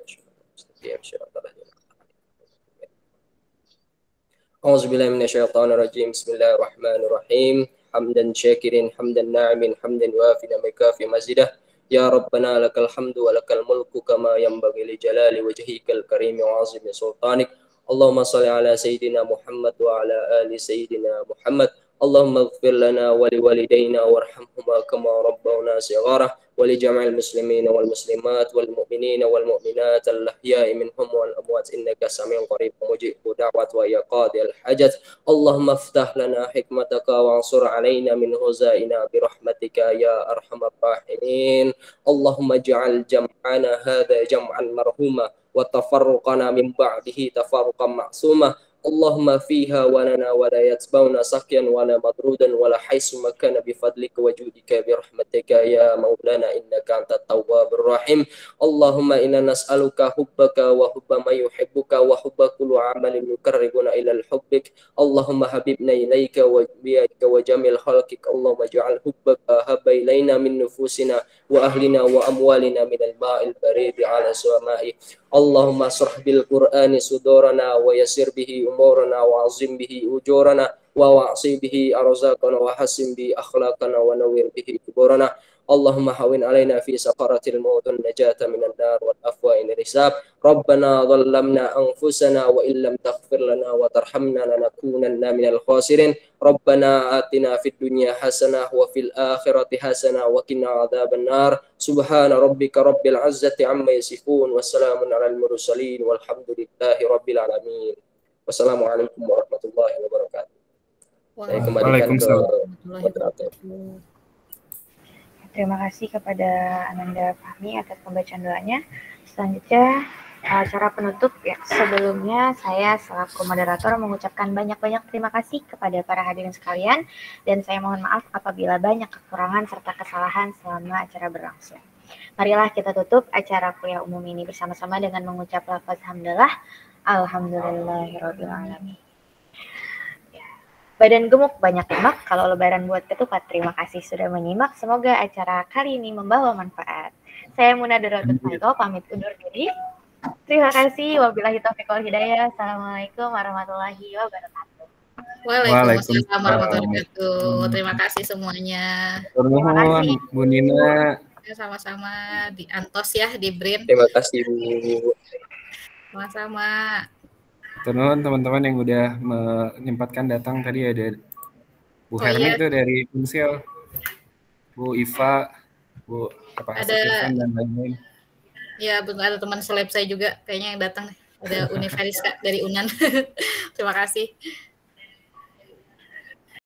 A'udzubillahi minasyaitonir rajim. Bismillahirrahmanirrahim. Hamdan syakirin, hamdan na'imin, hamdan wafina mikafi mazidah. Ya Rabbana lakal hamdu wa lakal mulku kama yanbaghi li jalali wajhikal karimi wa azimi sultanik. Allahumma salli ala Sayyidina Muhammad wa ala ali Sayyidina Muhammad. Allahumma ighfir lana wa liwalidayna warhamhuma kama rabbawna shighara wa li jam'il muslimina wal muslimat wal mu'minina wal mu'minat al-ahya'i minhum wal amwat innaka sami'un qarib mujibu da'wat wa ya qadil hajat. Allahumma iftah lana hikmataka wa ansur alaina min huzaina bi rahmatika ya arhamar rahimin. Allahumma ij'al jam'ana hadha jam'an marhuma wa tafarruqana min ba'dihi tafarruqan ma'suma. Allahumma fiha wa lana wa la yatba'una sakyan wa la madrudan wa la haisu makana bifadlika wa judika bi rahmatika ya maulana innaka antat tawwabur rahim. Allahumma inna nas'aluka hubbaka wa hubba man yuhibbuka wa hubba kullu amalin yuqarribuna ila al-hubbik. Allahumma habibna ilaika wa biyaka wa jamil khalqik. Allahumma ja'al hubbaka habba ilaina min nufusina wa ahlina wa amwalina min al-ma'il baridi ala suwama'i. Allahumma surah bil Qur'ani sudurana wa yasir bihi umurana wa azim bihi ujurana wa wa'si bihi arzaqana wa hasim bihi akhlaqana wa nawir bihi kuburana. Allahumma hawin alaina fi saqaratil maut wan najata minan nar wal afwa in hisab. Rabbana dhallamna anfusana wa illam taghfir lana wa tarhamna lanakunanna minal khasirin. Rabbana atina fid dunya hasanah wa fil akhirati hasanah wa qina adzaban nar. Subhana rabbika rabbil izzati amma yasifun wa salamun alal mursalin walhamdulillahi rabbil alamin. Wassalamualaikum warahmatullahi wabarakatuh. Saya kembalikan ke moderator. Terima kasih kepada Ananda Fahmi atas pembacaan doanya. Selanjutnya acara penutup ya. Sebelumnya saya selaku moderator mengucapkan banyak-banyak terima kasih kepada para hadirin sekalian dan saya mohon maaf apabila banyak kekurangan serta kesalahan selama acara berlangsung. Marilah kita tutup acara kuliah umum ini bersama-sama dengan mengucap lafaz hamdalah alhamdulillahirabbil alamin. Badan gemuk banyak lemak, kalau lebaran buat ketupat. Terima kasih sudah menyimak. Semoga acara kali ini membawa manfaat. Saya Muna Dorotul Faiko, pamit undur diri. Terima kasih. Wabillahi taufiq wal hidayah. Assalamualaikum warahmatullahi wabarakatuh. Waalaikumsalam warahmatullahi wabarakatuh. Terima kasih semuanya. Terima kasih Bu Nina. Sama-sama di Antos ya, di Brin. Terima kasih Bu. Sama-sama. Teman-teman yang udah menyempatkan datang tadi ada Bu oh, Hermit iya. tuh dari Kunsil, Bu Iva, Bu apa ada Irfan dan lain-lain. Ya, ada teman seleb saya juga kayaknya yang datang. ada Uni Feriska dari Unan. Terima kasih.